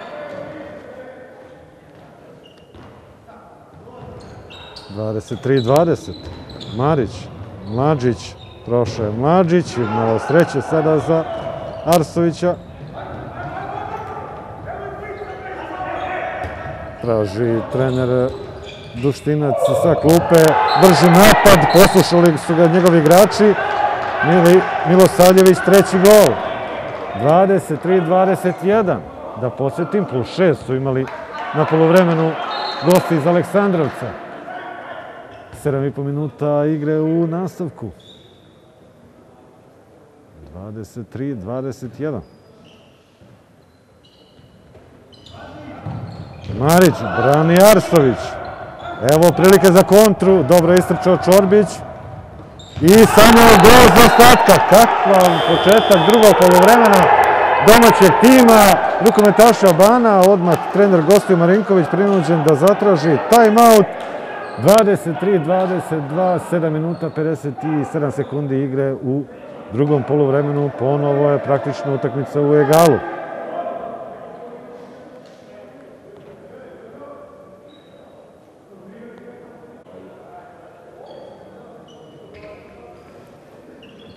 dvadeset tri dvadeset, Marić, Mladžić, prošao je Mladžić, malo sreće sada za Arsovića. Traži trener Duštinac sa klupe, brži napad, poslušali su ga njegovi igrači. Milosavljević, treći gol. dvadeset tri dvadeset jedan. Da podsjetim, plus šest su imali na polovremenu gosti iz Aleksandrovca. sedam i po minuta igre u nastavku. dvadeset tri dvadeset jedan. Marić, brani Arsović. Evo prilike za kontru, dobro istrčao Čorbić. I samo gol za ostatka. Kakav početak drugog polovremena domaćeg tima rukometaša Bana. Odmah trener gostiju Marinković prinuđen da zatraži time-out. dvadeset tri dvadeset dva, sedam minuta pedeset sedam sekundi igre u drugom poluvremenu. Ponovo je praktično utakmica u egalu.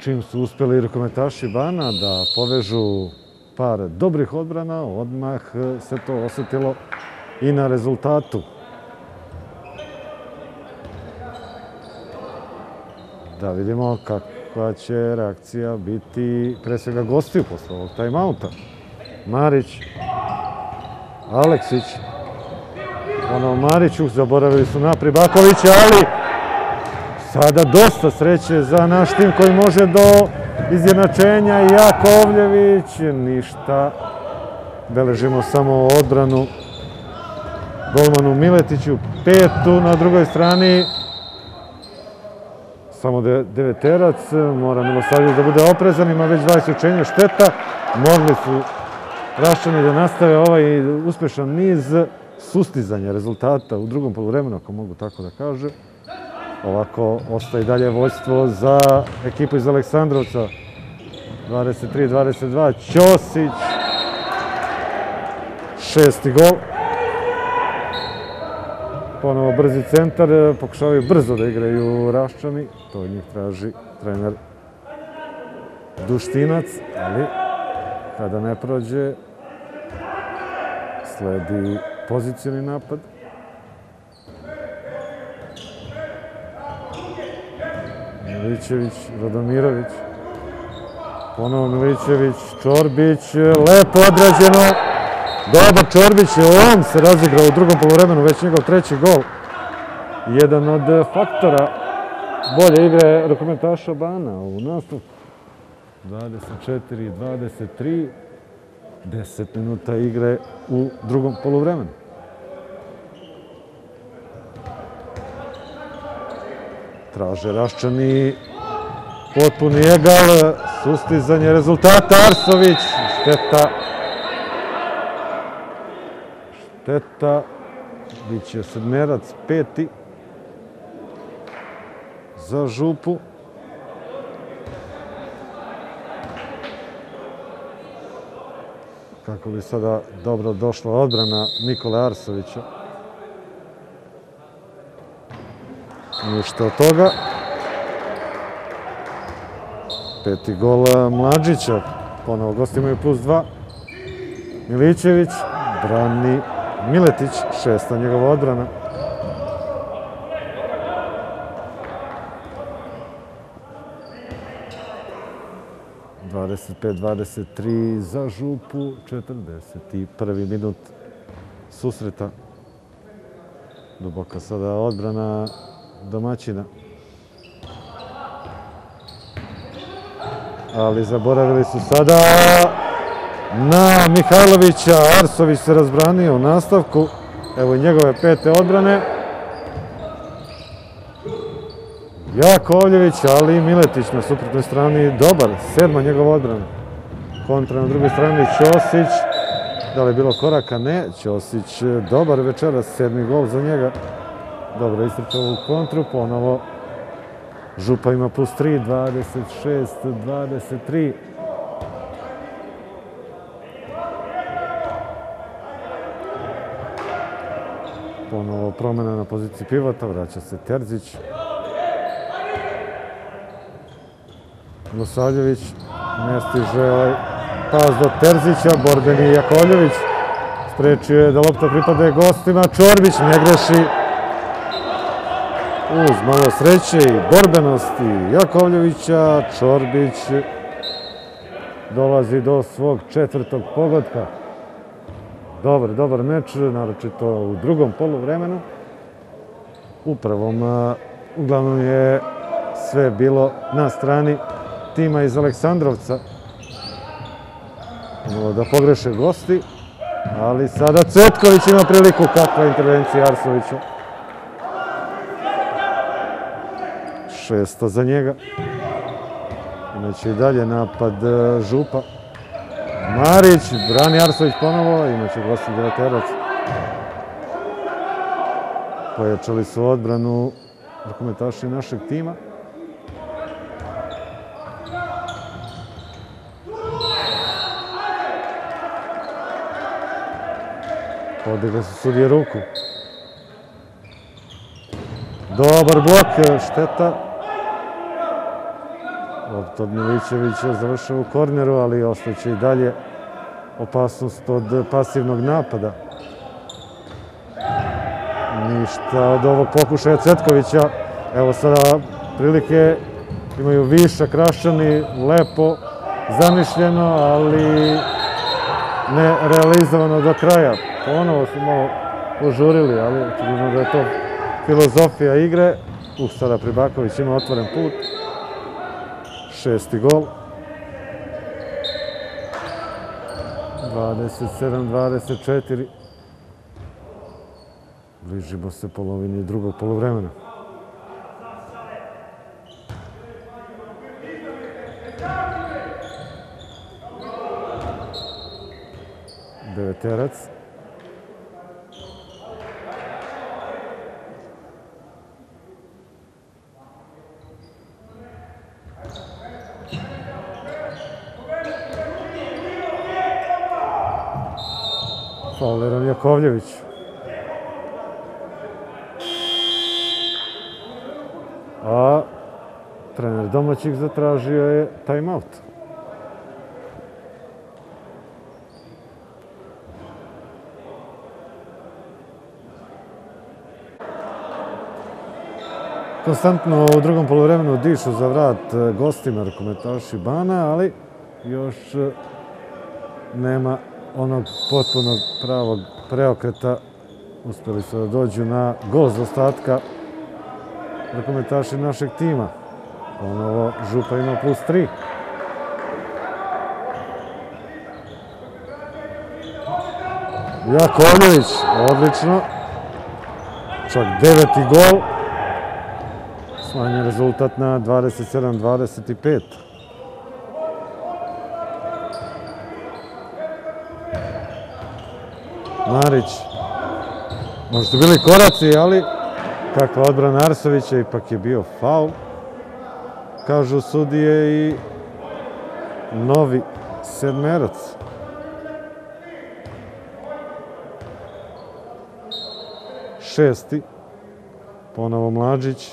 čim su uspjeli rukometaši Bana da povežu par dobrih odbrana, odmah se to osjetilo i na rezultatu. Da vidimo kakva će reakcija biti pre svega gostiju posle ovog time-outa. Marić, Aleksić, ono Mariću, zaboravili su na Pribakovića, ali sada dosta sreće za naš tim koji može do izjednačenja. Jakovljević, ništa. Beležimo samo odbranu golmanu Miletiću, petu na drugoj strani. Samo deveterac, mora Milosavljević da bude oprezan, ima već dva isključenja, šteta. Mogli su Raščani da nastave ovaj uspešan niz sustizanja rezultata u drugom poluvremenu, ako mogu tako da kažem. Ovako ostaje dalje vođstvo za ekipu iz Aleksandrovca. dvadeset tri dvadeset dva, Ćosić, šesti gol. Ponovo brzi centar, pokušavaju brzo da igraju Raščani, to od njih traži trener Duštinac, ali kada ne prođe, sledi pozicijni napad. Milićević, Radomirović, ponovo Milićević, Čorbić, lepo odrađeno. Dobar Čorbić, on se razigrao u drugom poluvremenu, već njegov treći gol. Jedan od faktora bolje igre rukometaša Bana u nastavku. dvadeset četiri dvadeset tri, deset minuta igre u drugom poluvremenu. Traže Raščani potpuni egal, sustizanje rezultata, Arsović, šteta. Šteta, bit će sedmerac, peti za Župu. Kako bi sada dobro došla odbrana Nikole Arsovića. Ništa od toga. Peti gol Mlađića, ponovo gosti imaju plus dva. Milićević, brani Miletić, šesta njegova odbrana. dvadeset pet dvadeset tri za Župu, četrdeset prvi minut susreta. Duboka sada odbrana domaćina. Ali zaboravili su sada na Mihajlovića. Arsović se razbranio u nastavku. Evo i njegove pete odbrane. Jakovljević, ali i Miletić na suprotnoj strani. Dobar, sedma njegova odbrana. Kontra na drugoj strani Ćosić. Da li je bilo koraka? Ne. Ćosić, dobar večeras, sedmi gol za njega. Dobro istrčao u kontru, ponovo Župa ima plus tri, dvadeset šest dvadeset tri. Ponovo promjena na poziciji pivota, vraća se Terzić. Milosavljević, ne stiže ovaj pas do Terzića, borbeni Jakovljević. Sprečio je da lopta pripade gostima, Čorbić ne greši. Uz malo sreće i borbenosti Jakovljevića, Čorbić dolazi do svog četvrtog pogotka. Dobar, dobar meč, naročito u drugom poluvremenu. U prvom, uglavnom je sve bilo na strani tima iz Aleksandrovca. Malo da pogreše gosti, ali sada Cetković ima priliku, kakva intervencija Arsovića. Šesta za njega. Imaće i dalje napad Župa. Marić, brani Arsović ponovo, imaće gosti deveterac. Pojačali su odbranu rukometaši našeg tima. Podigli su sudije ruku. Dobar blok, šteta. Lopta od Milićevića završava u korneru, ali ostaće i dalje opasnost od pasivnog napada. Ništa od ovog pokušaja Cvetkovića. Evo sada prilike, imaju višak Raščani, lepo zamišljeno, ali ne realizovano do kraja. Ponovo su malo požurili, ali očigledno da je to filozofija igre. Uh, sada Pribaković ima otvoren put. Šesti gol. dvadeset sedam dvadeset četiri. Bližimo se polovini drugog poluvremena. Deveterac. Fauliran Jakovljević. A trener domaćih zatražio je time-out. Konstantno u drugom poluvremenu dišu za vrat gostima rukometaši Bana, ali još nema onog potpunog pravog preokreta. Uspeli su da dođu na gol za ostatka rukometaši našeg tima. Ponovo Župa ima plus tri. Jakovljević, odlično. Čak deveti gol. Smanjen rezultat na dvadeset sedam dvadeset pet. Marić. Možda su bili koraci, ali kakva odbrana Arsovića, ipak je bio faul. Kažu sudije i novi sedmerac. Šesti. Ponovo Mlađić.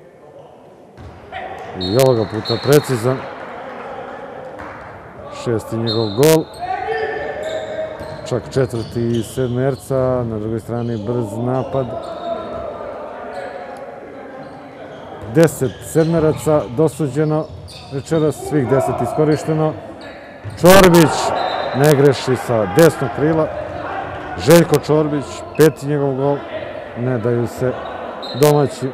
I ovoga puta precizan. Šesti njegov gol. Čak četvrti sedmerca, na drugoj strani brz napad. Deset sedmeraca dosuđeno, večeras svih deset iskorišteno. Čorbić ne greši sa desnog krila. Željko Čorbić, peti njegov gol. Ne daju se domaći.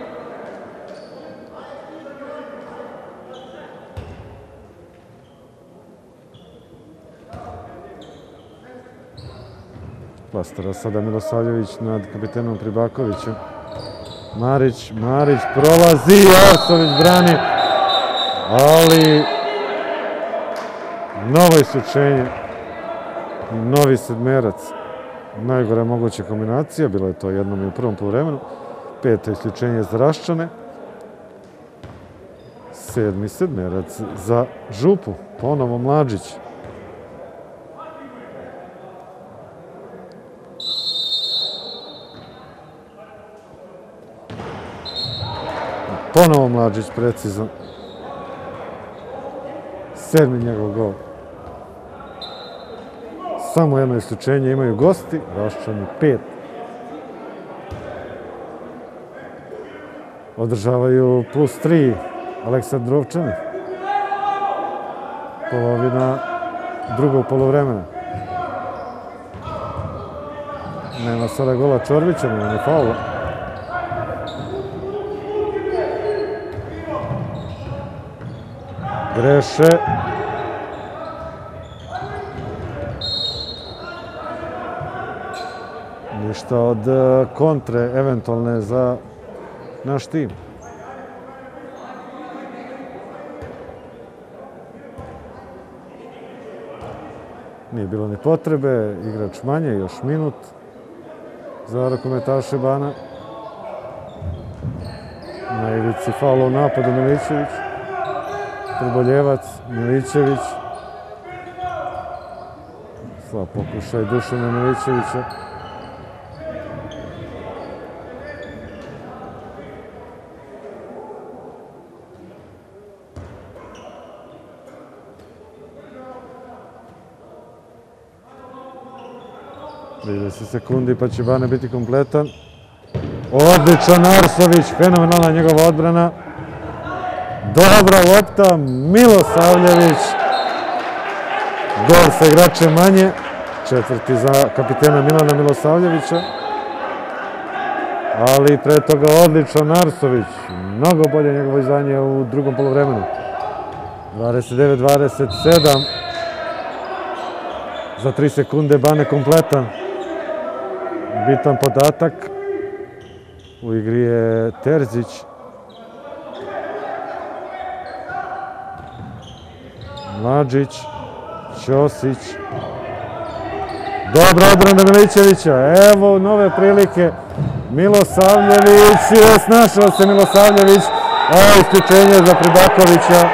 Plastara sada Milosavljević nad kapitenom Pribakovićem. Marić, Marić prolazi, Arsović brani, ali novo isključenje, novi sedmerac. Najgora moguća kombinacija, bilo je to jednom i u prvom poluvremenu. Peto isključenje za Raščane. Sedmi sedmerac za Župu, ponovo Mlađić. Ponovo Mlađić precizan. Sedmi njegov gol. Samo jedno isključenje imaju gosti, Raščani pet. Održavaju plus tri Aleksandrovčani. Polovina drugog poluvremena. Nema sada gola Čorbića, nema ni faula. Greše. Ništa od kontre eventualne za naš tim. Nije bilo ni potrebe, igrač manje, još minut za rukometaše Bana. Na ivici faula u napadu Milićević. Trboljevac, Milićević. Slab pokušaj Dušana Milićevića. trideset sekundi pa će Bane biti kompletan. Odličan Arsović, fenomenalna njegova odbrana. Dobra lopta, Milosavljević. Gol sa igračem manje. Četvrti za kapitena Milana Milosavljevića. Ali pre toga odličan Arsović. Mnogo bolje njegovo izdanje u drugom polovremenu. dvadeset devet dvadeset sedam. Za tri sekunde Bane kompletan. Bitan podatak. U igri je Terzić. Mlađić. Ćosić. Dobra odbrana Milićevića. Evo nove prilike. Milosavljević. Snašao se Milosavljević. A isključenje za Pribakovića.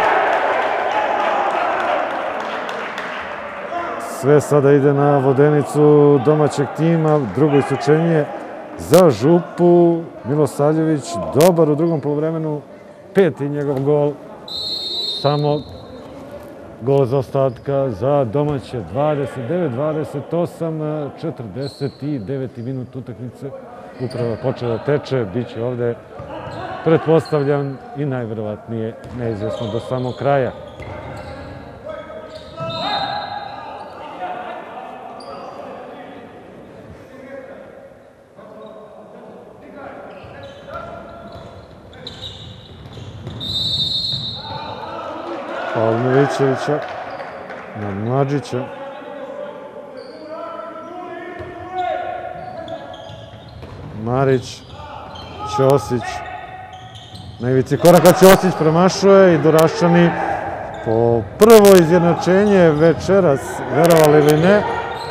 Sve sada ide na vodenicu domaćeg tima. Drugo isključenje za Župu. Milosavljević dobar u drugom poluvremenu. Peti njegov gol. Samo gol za ostatka za domaće. dvadeset devet dvadeset osam, četrdeset deveti minut utakmice. Upravo počeo da teče. Biće ovde pretpostavljan i najverovatnije neizvesno do samog kraja. Faul Milićevića na Mlađića. Marić, Ćosić. Na ivici koraka Ćosić promašuje i Doraščani po prvo izjednačenje večeras, verovali ili ne.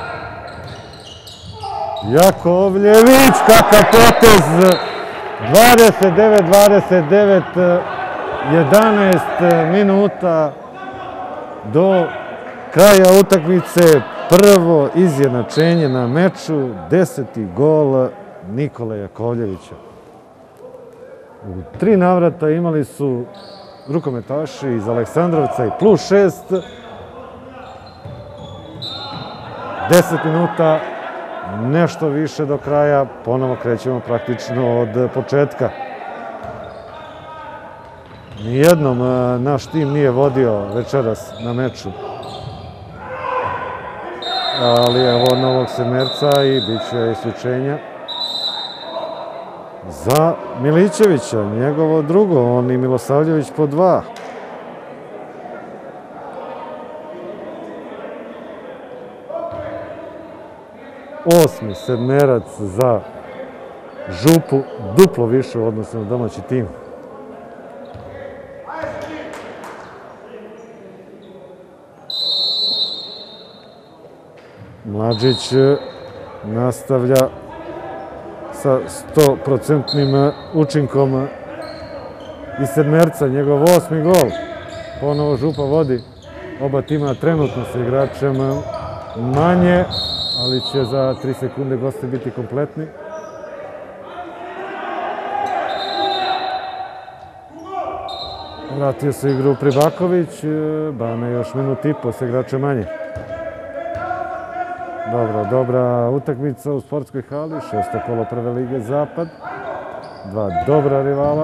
Jakovljević, kakav potez! dvadeset devet dvadeset devet, jedanaest minuta do kraja utakmice. Prvo izjednačenje na meču, deseti gol Nikole Jakovljevića. U tri navrata imali su rukometaši iz Aleksandrovca i plus šest. Deset minuta, nešto više do kraja, ponovo krećemo praktično od početka. Nijednom naš tim nije vodio večeras na meču. Ali evo novog sedmerca i bit će isključenja za Milićevića, njegovo drugo, on i Milosavljević po dva. Osmi sedmerac za Župu, duplo više u odnosu na domaći tim. Mlađić nastavlja sa sto procentnim učinkom iz sedmerca, njegov osmi gol. Ponovo Župa vodi, oba tima trenutno sa igračem manje, ali će za tri sekunde gosti biti kompletni. Vratio se igru Pribaković, Bane još minut i po sa igračem manje. Dobra, dobra utakmica u sportskoj hali, šesto kolo prve lige Zapad. Dva dobra rivala.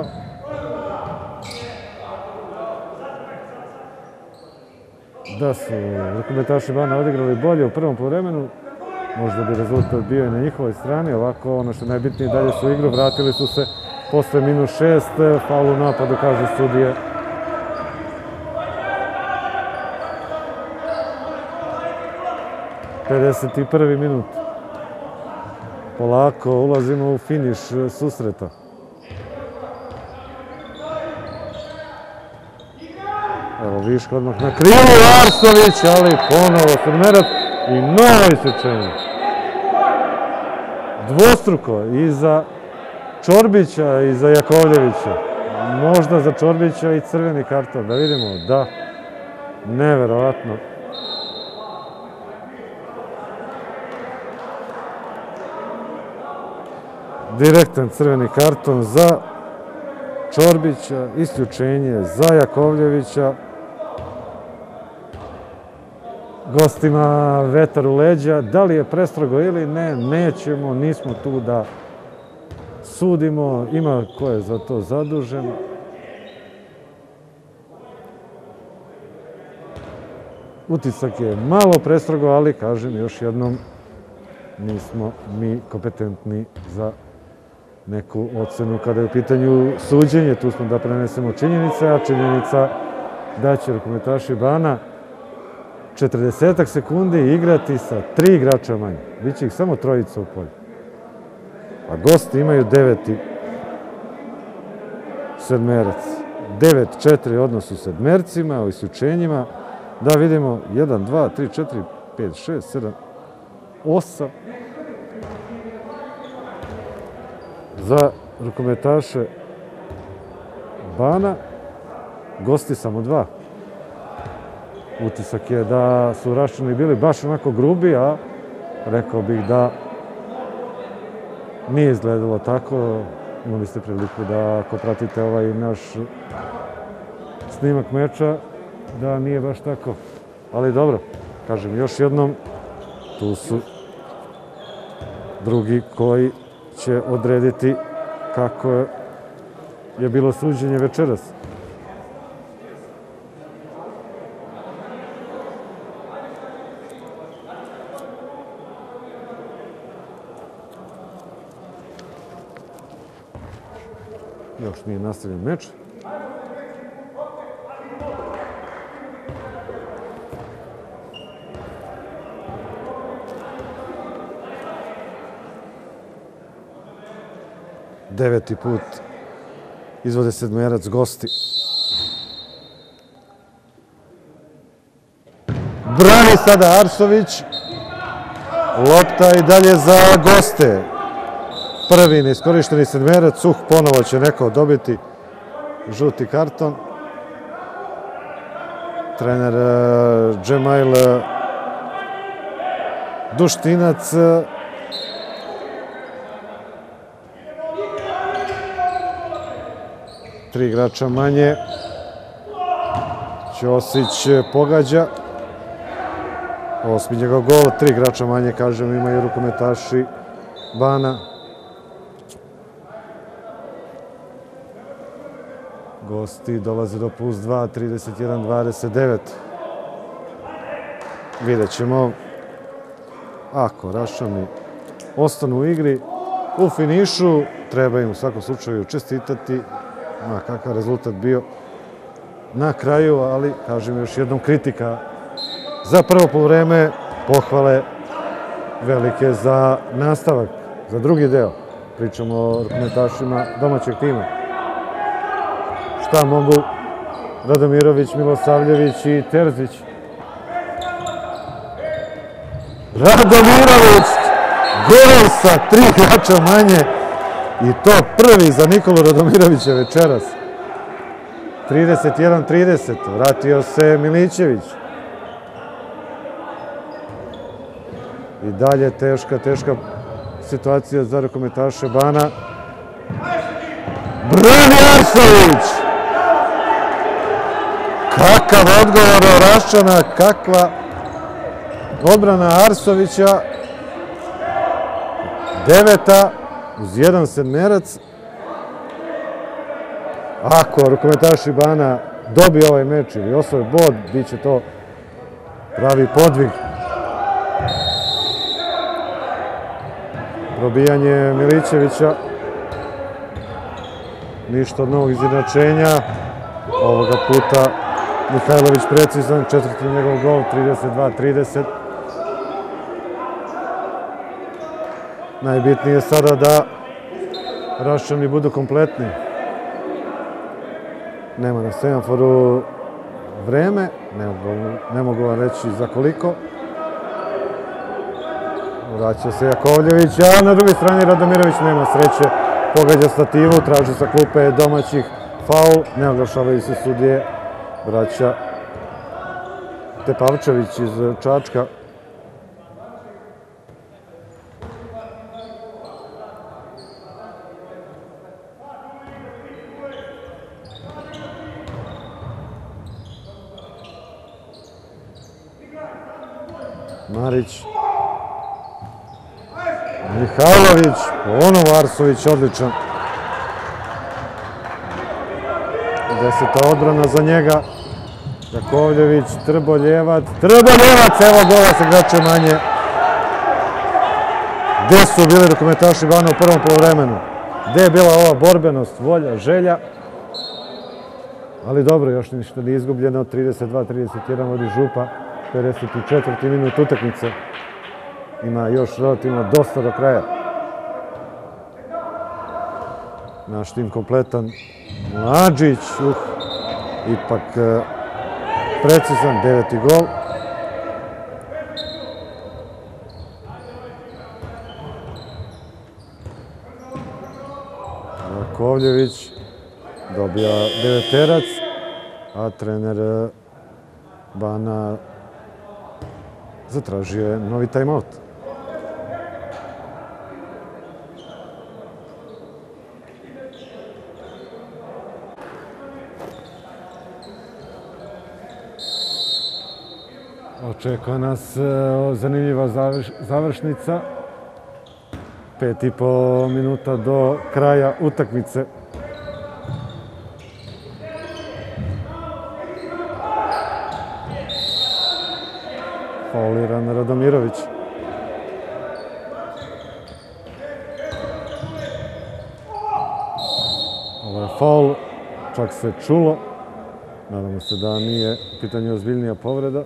Da su rukometaši Bana odigrali bolje u prvom poluvremenu, možda bi rezultat bio i na njihovoj strani. Ovako, ono što je najbitnije, dalje su igru, vratili su se posle minus šest, faul u napadu, kažu sudije. pedeset prvi minut. Polako ulazimo u finiš susreta. Evo viška odmah na krilu, Arsović, ali ponovo sedmerac i novo isključenje. Dvostruko i za Čorbića i za Jakovljevića. Možda za Čorbića i crveni karton, da vidimo, da, neverovatno. Direktan crveni karton za Čorbića, isključenje za Jakovljevića. gostima vetar u leđa. Da li je prestrogo ili ne, nećemo, nismo tu da sudimo. Ima ko je za to zadužen. Utisak je malo prestrogo, ali kažem još jednom, nismo mi kompetentni za neku ocenu kada je u pitanju suđenje. Tu smo da prenesemo činjenice, a činjenica da će rukometaši Bana četrdesetak sekundi igrati sa tri igrača manje. Biće ih samo trojica u polju. A gosti imaju deveti sedmerac. devet četiri odnos u sedmercima, u isključenjima. Da vidimo, jedan, dva, tri, četiri, pet, šest, sedam, osam. Za rukometaše Bana, gosti samo dva. Utisak je da su Raščani bili baš onako grubi, a rekao bih da nije izgledalo tako. Imali ste priliku da, ako pratite ovaj naš snimak meča, da nije baš tako. Ali dobro, kažem još jednom, tu su drugi koji će odrediti kako je bilo suđenje večeras. Još nije nastavljen meč. Deveti put izvode sedmerac gosti. Brani sada Arsović. Lopta i dalje za goste. Prvi neiskorišteni sedmerac. Uh, ponovo će neko dobiti žuti karton. Trener Džemail Duštinac. Tri igrača manje. Ćosić pogađa. Osmi njegov gol. Tri igrača manje, kažem, imaju rukometaši Bana. Gosti dolaze do plus dva, trideset jedan dvadeset devet. Vidjet ćemo, ako Raščani ostanu u igri, u finišu, treba im u svakom slučaju čestitati, ma kakav rezultat bio na kraju, ali kažem još jednom kritika za prvo poluvreme, pohvale velike za nastavak, za drugi deo. Pričamo o rukometašima domaćeg tima. Šta mogu Radomirović, Milosavljević i Terzić? Radomirović! Gol sa tri igrača manje i to prvi za Nikolu Radomirovića večeras. trideset jedan trideset. Vratio se Milićević. I dalje teška, teška situacija za rukometaše Bana. Brani Arsović! Kakav odgovor Raščana, kakva odbrana Arsovića. Deveta uz jedan sedmerac. Ako rukometaši Bana dobiju ovaj meč ili osvoje bod, bit će to pravi podvig. Probijanje Milićevića. Ništa od novog izjednačenja. Ovoga puta Mihajlović precizan, četvrti njegov gol, trideset dva trideset. Najbitnije je sada da Raščani budu kompletni. Nema na semaforu vreme, ne mogu vam reći za koliko. Vraća se Jakovljević, a na drugoj strani Radomirović nema sreće. Pogađa stativu, traži sa klupe domaćih faul, ne oglašavaju se sudije. Vraća Tepavčević iz Čačka. Marić. Mihajlović, ponovo Arsović, odličan. Deseta odbrana za njega. Jakovljević, Trboljevac, Trboljevac, evo gola sa igračem manje. Gde su bili rukometaši Bana u prvom poluvremenu? Gde je bila ova borbenost, volja, želja? Ali dobro, još ništa nije izgubljeno. trideset dva trideset jedan vodi Župa, pedeset četvrti minut utakmice. Ima još relativno dosta do kraja. Naš tim kompletan. Mlađić, uh, ipak uh, precizan, deveti gol. Jakovljević dobija deveterac, a trener Bana zatražio je novi timeout. Očekuje nas zanimljiva završnica. Pet i po minuta do kraja utakmice. Fauliran Radomirović. Ovo je faul, čak se čulo. Nadamo se da nije u pitanju ozbiljnija povreda.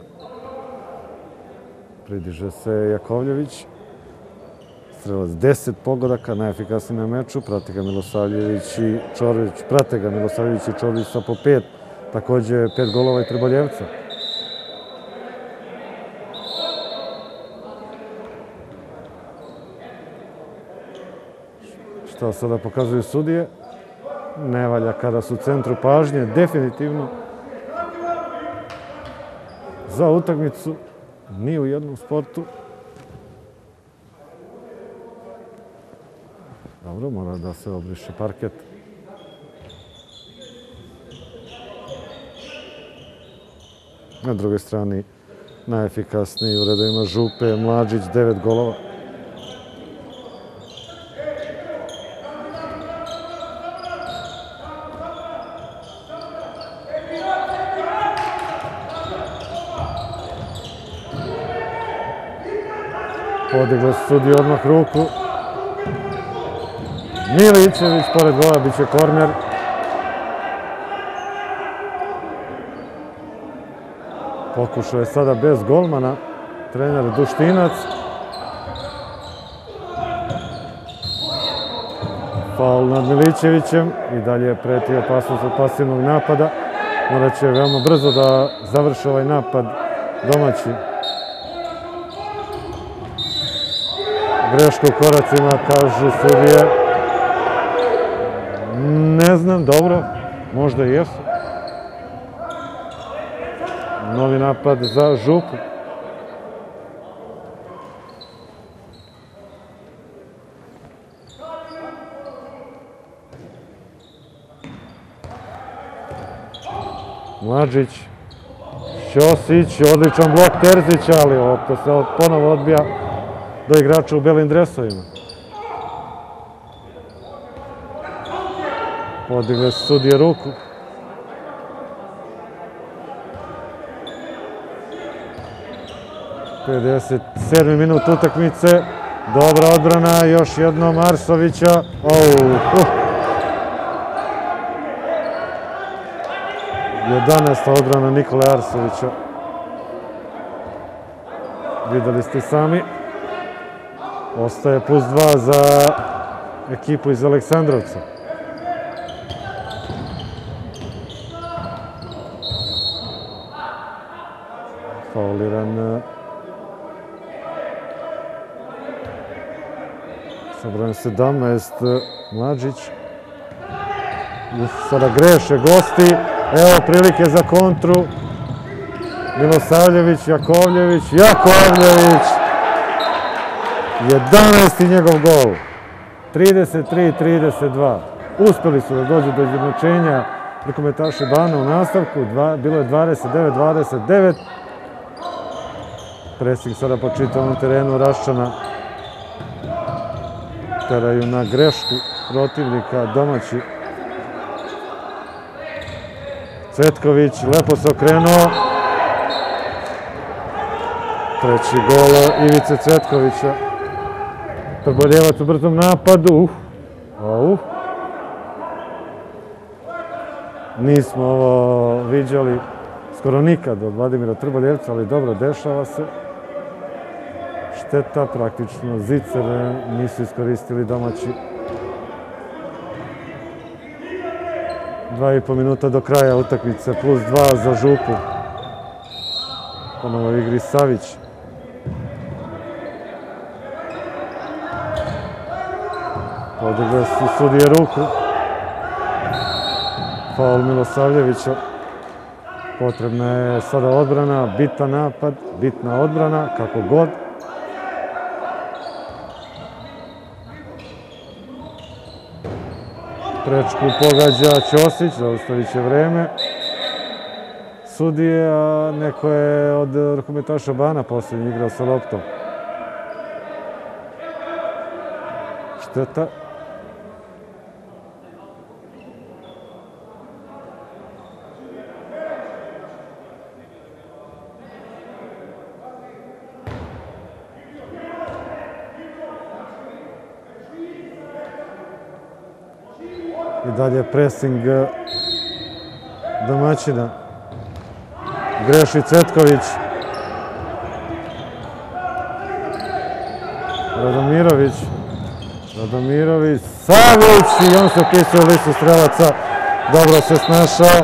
Pridiže se Jakovljević. Strelac deset pogodaka, najefikasniji na meču. Prate ga Milosavljević i Čorović. Prate ga Milosavljević i Čorović sa po pet. Takođe pet golova i Trboljevca. Šta sada pokazuju sudije? Ne valja kada su u centru pažnje, definitivno. Za utakmicu ni u jednom sportu. Dobro, mora da se obriše parket. Na drugoj strani najefikasniji u redovima Župe, Mlađić, devet golova. Podigla su sudije odmah ruku. Milićević pored gola, bit će korner. Pokušao je sada bez golmana trener Duštinac. Faul nad Milićevićem i dalje preti opasnost od pasivnog napada. Morat će veoma brzo da završi ovaj napad domaći. Greška u koracima, kažu sudije. Ne znam, dobro, možda i jesu. Novi napad za Župu. Mlađić, Ćosić, odličan blok Terzića, ali lopta se ponovo odbija do igrača u belim dresovima. Podigle su sudije ruku. pedeset sedmi minut utakmice. Dobra odbrana, još jednom Arsovića. jedanaesta odbrana Nikole Arsovića. Videli ste sami. Ostaje plus dva za ekipu iz Aleksandrovca. Fauliran sa brojem sedamnaest Mlađić. Sada greše gosti. Evo prilike za kontru. Milosavljević, Jakovljević, Jakovljević. jedanaesti njegov gol. trideset tri trideset dva. Uspeli su da dođu do izjednačenja rukometaši Bana u nastavku. Bilo je dvadeset devet dvadeset devet. Presing sada po čitavom terenu Raščana. Teraju na grešku protivnika domaći. Cvetković, lepo se okrenuo. Treći gol Ivice Cvetkovića. Trboljevac u brzom napadu. Uf. Uf. Nismo ovo viđali skoro nikad od Vladimira Trboljevca, ali dobro, dešava se. Šteta, praktično zicer nisu iskoristili domaći. Dva i po minuta do kraja utakmice, plus dva za Župu. Ponovo igri Savić. Podigle su sudije ruku. Faul Milosavljevića. Potrebna je sada odbrana, bitan napad, bitna odbrana, kako god. Prečku pogađa Ćosić, zaustavit će vreme. Sudije, a neko je od rukometaša Bana posljednji igrao sa loptom. Šteta. I dalje presing domaćina. Greši Cvetković. Radomirović. Radomirović. Savić! I on se upisuje u listu strelaca. Dobro se snašao.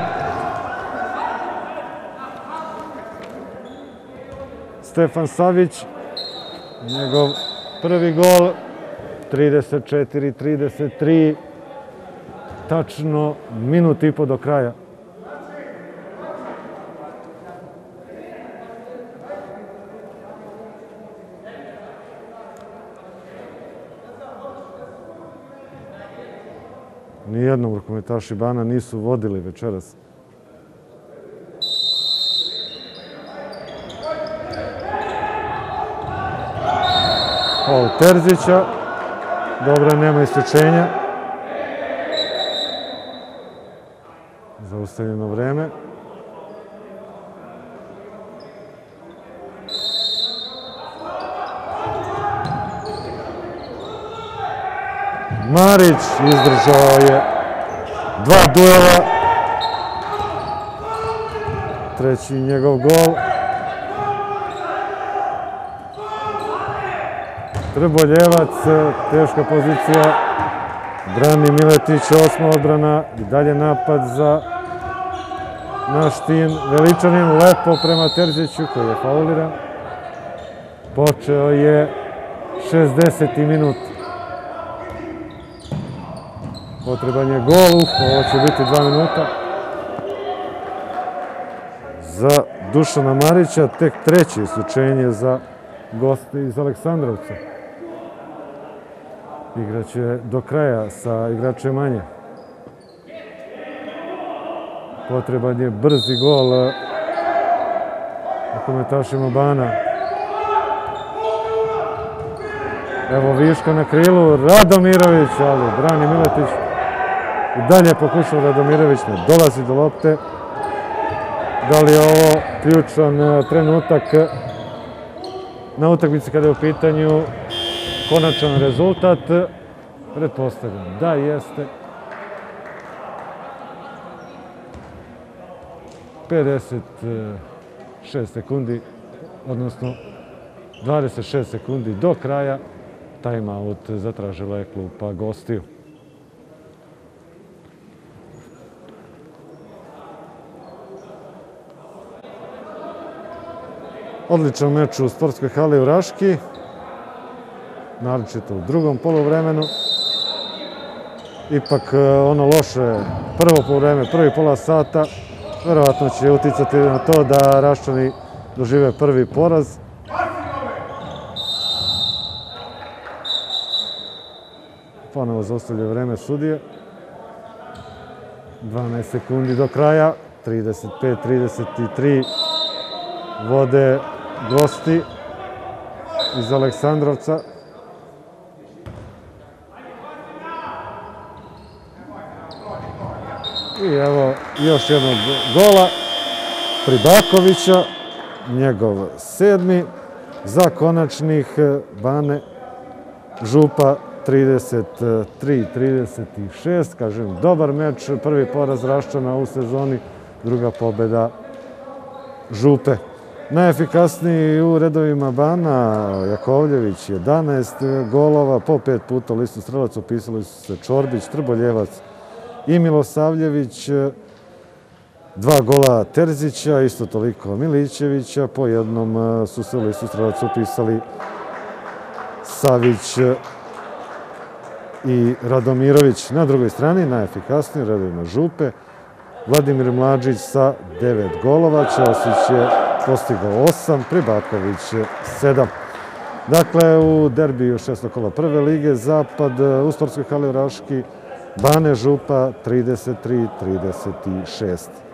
Stefan Savić. Njegov prvi gol. trideset četiri trideset tri. Tačno minut i po do kraja. Nijednom rukometaši Bana nisu vodili večeras. Faul Terzića. Dobro, nema isključenja. Zaustavljeno vreme. Marić izdržao je dva duela. Treći njegov gol. Trboljevac, teška pozicija. Brani Miletić, osma odbrana. I dalje napad za naš tim. Veličanin lepo prema Terziću koji je fauliran. Počeo je šezdeseti minut. Potreban je gol, uf, ovo će biti dva minuta. Za Dušana Marića, tek treće isključenje za goste iz Aleksandrovca. Igraće do kraja sa igračem manje. Potreban je brzi gol rukometašima Bana. Evo viška na krilu, Radomirović, ali brani Miletić. I dalje pokušao Radomirović, ne dolazi do lopte. Da li je ovo ključan trenutak na utakmici kada je u pitanju konačan rezultat? Pretpostavljam da jeste. pedeset šest sekundi, odnosno dvadeset šest sekundi do kraja. Timeout zatražila je klupa gostiju. Odličan meč u sportskoj hali u Raški, naročito u drugom poluvremenu. Ipak ono loše prvo poluvreme, prvi pola sata, verovatno će uticati na to da Raščani dožive prvi poraz. Ponovo zaustavlja vreme sudije. dvanaest sekundi do kraja, trideset pet trideset tri vode gosti. iz Aleksandrovca. I evo još jednog gola Pribakovića, njegov sedmi, za konačnih Bane Župa trideset tri trideset šest. Kažem, dobar meč, prvi poraz Raščana u sezoni, druga pobjeda Župe. Najefikasniji u redovima Bana, Jakovljević, jedanaest golova, po pet puta u listu strelaca upisali su se Čorbić, Trboljevac i Milosavljević, dva gola Terzića, isto toliko Milićevića, po jednom su se u listu strelaca upisali Savić i Radomirović. Na drugoj strani, najefikasniji u redovima Župe, Vladimir Mlađić sa devet golova, Ćosić je postigao osam, Pribaković sedam. Dakle, u derbiju šestog kola prve lige, Zapad u sportskoj hali u Raški, Bane Župa trideset tri trideset šest.